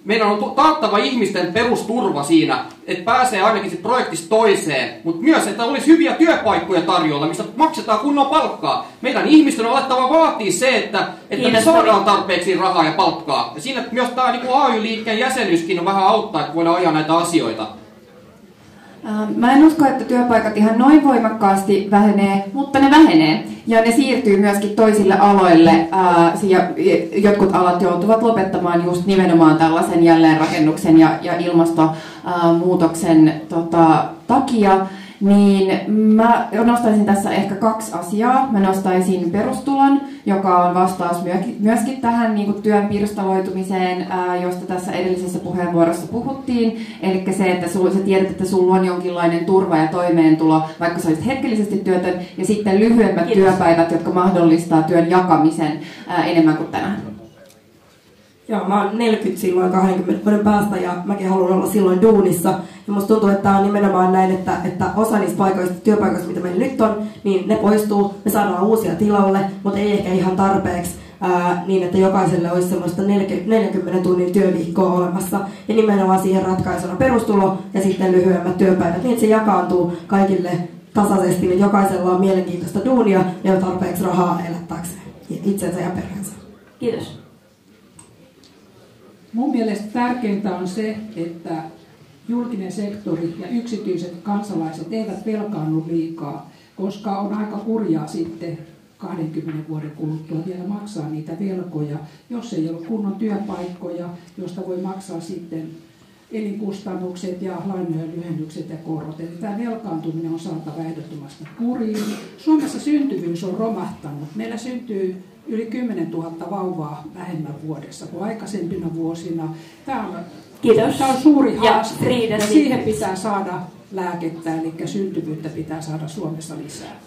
Meidän on taattava ihmisten perusturva siinä, että pääsee ainakin sit projektista toiseen, mutta myös, että olisi hyviä työpaikkoja tarjolla, mistä maksetaan kunnon palkkaa. Meidän ihmisten on alettava vaatia se, että me saadaan tarpeeksi rahaa ja palkkaa. Ja siinä myös tämä niin AY-liikkeen jäsenyyskin on vähän auttaa, että voidaan ajaa näitä asioita. Mä en usko, että työpaikat ihan noin voimakkaasti vähenee, mutta ne vähenee. Ja ne siirtyy myöskin toisille aloille. Jotkut alat joutuvat lopettamaan just nimenomaan tällaisen jälleenrakennuksen ja ilmastonmuutoksen takia. Niin mä nostaisin tässä ehkä 2 asiaa. Mä nostaisin perustulon, joka on vastaus myöskin tähän niin kuin työn pirstaloitumiseen, josta tässä edellisessä puheenvuorossa puhuttiin. Eli se, että sä tiedät, että sulla on jonkinlainen turva ja toimeentulo, vaikka sä olisit hetkellisesti työtön, ja sitten lyhyemmät työpäivät, jotka mahdollistaa työn jakamisen enemmän kuin tänään. Joo, mä oon 40 silloin 20 vuoden päästä ja mäkin haluan olla silloin duunissa. Ja musta tuntuu, että tää on nimenomaan näin, että osa niistä työpaikoista, mitä meillä nyt on, niin ne poistuu, me saadaan uusia tilalle, mutta ei ehkä ihan tarpeeksi niin, että jokaiselle olisi semmoista 40 tunnin työviikkoa olemassa. Ja nimenomaan siihen ratkaisuna perustulo ja sitten lyhyemmät työpäivät, niin että se jakaantuu kaikille tasaisesti, niin jokaisella on mielenkiintoista duunia ja on tarpeeksi rahaa elättääkseen itsensä ja perheensä. Kiitos. Mun mielestä tärkeintä on se, että julkinen sektori ja yksityiset kansalaiset eivät velkaannu liikaa, koska on aika hurjaa sitten 20 vuoden kuluttua vielä maksaa niitä velkoja, jos ei ole kunnon työpaikkoja, josta voi maksaa sitten elinkustannukset ja lainojen lyhennykset ja korot. Eli tämä velkaantuminen on saatava ehdottomasti kuriin. Suomessa syntyvyys on romahtanut. Meillä syntyy yli 10 000 vauvaa vähemmän vuodessa kuin aikaisempina vuosina. Tämä on suuri haaste ja siihen pitää saada lääkettä, eli syntyvyyttä pitää saada Suomessa lisää.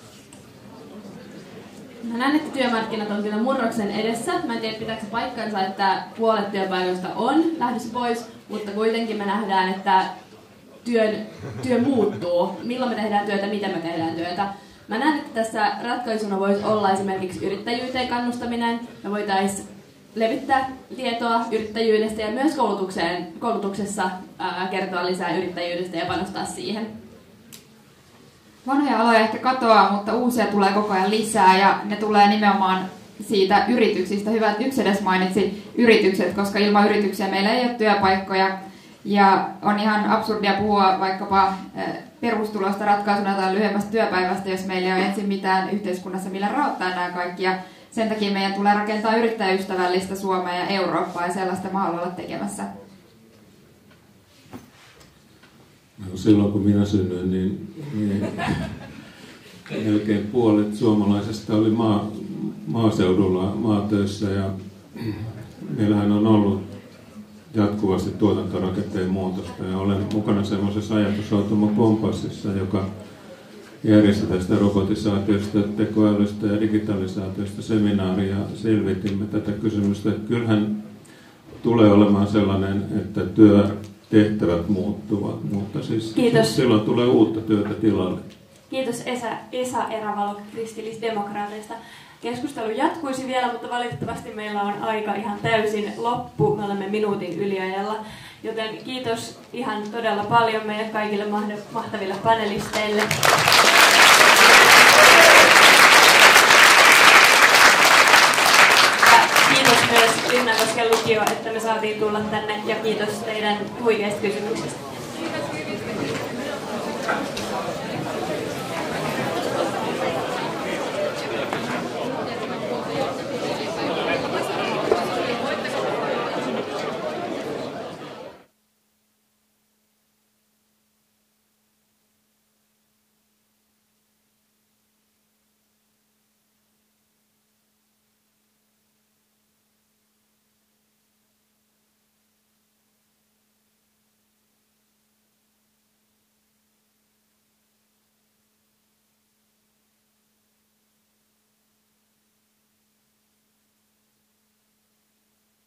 Mä näen, että työmarkkinat on kyllä murroksen edessä. Mä en tiedä, pitääkö se paikkansa, että puolet työpaikoista on lähdössä pois, mutta kuitenkin me nähdään, että työ muuttuu. Milloin me tehdään työtä, miten me tehdään työtä. Mä näen, että tässä ratkaisuna voisi olla esimerkiksi yrittäjyyteen kannustaminen. Me voitaisiin levittää tietoa yrittäjyydestä ja myös koulutuksessa kertoa lisää yrittäjyydestä ja panostaa siihen. Vanhoja aloja ehkä katoaa, mutta uusia tulee koko ajan lisää ja ne tulee nimenomaan siitä yrityksistä. Hyvä, että yksi edes mainitsi yritykset, koska ilman yrityksiä meillä ei ole työpaikkoja. Ja on ihan absurdia puhua vaikkapa perustulosta ratkaisuna tai lyhyemmästä työpäivästä, jos meillä ei ole ensin mitään yhteiskunnassa, millä rahoittaa nämä kaikki. Ja sen takia meidän tulee rakentaa yrittäjäystävällistä Suomea ja Eurooppaa ja sellaista mä haluan olla tekemässä. No, silloin kun minä synnyin, niin melkein puolet suomalaisesta oli maaseudulla maatöissä ja meillähän on ollut jatkuvasti tuotantorakenteen muutosta ja olen mukana semmoisessa ajatusautomo Kompassissa, joka järjestetään sitä robotisaatiosta, tekoälystä ja digitalisaatiosta seminaaria ja selvitimme tätä kysymystä. Kyllähän tulee olemaan sellainen, että työtehtävät muuttuvat, mutta siis silloin tulee uutta työtä tilalle. Kiitos Esa Erävalo kristillisdemokraateista. Keskustelu jatkuisi vielä, mutta valitettavasti meillä on aika ihan täysin loppu. Me olemme minuutin yliajalla. Joten kiitos ihan todella paljon meille kaikille mahtaville panelisteille. Ja kiitos myös Linnankosken lukio, että me saatiin tulla tänne ja kiitos teidän huikeista kysymyksistä. Kiitos.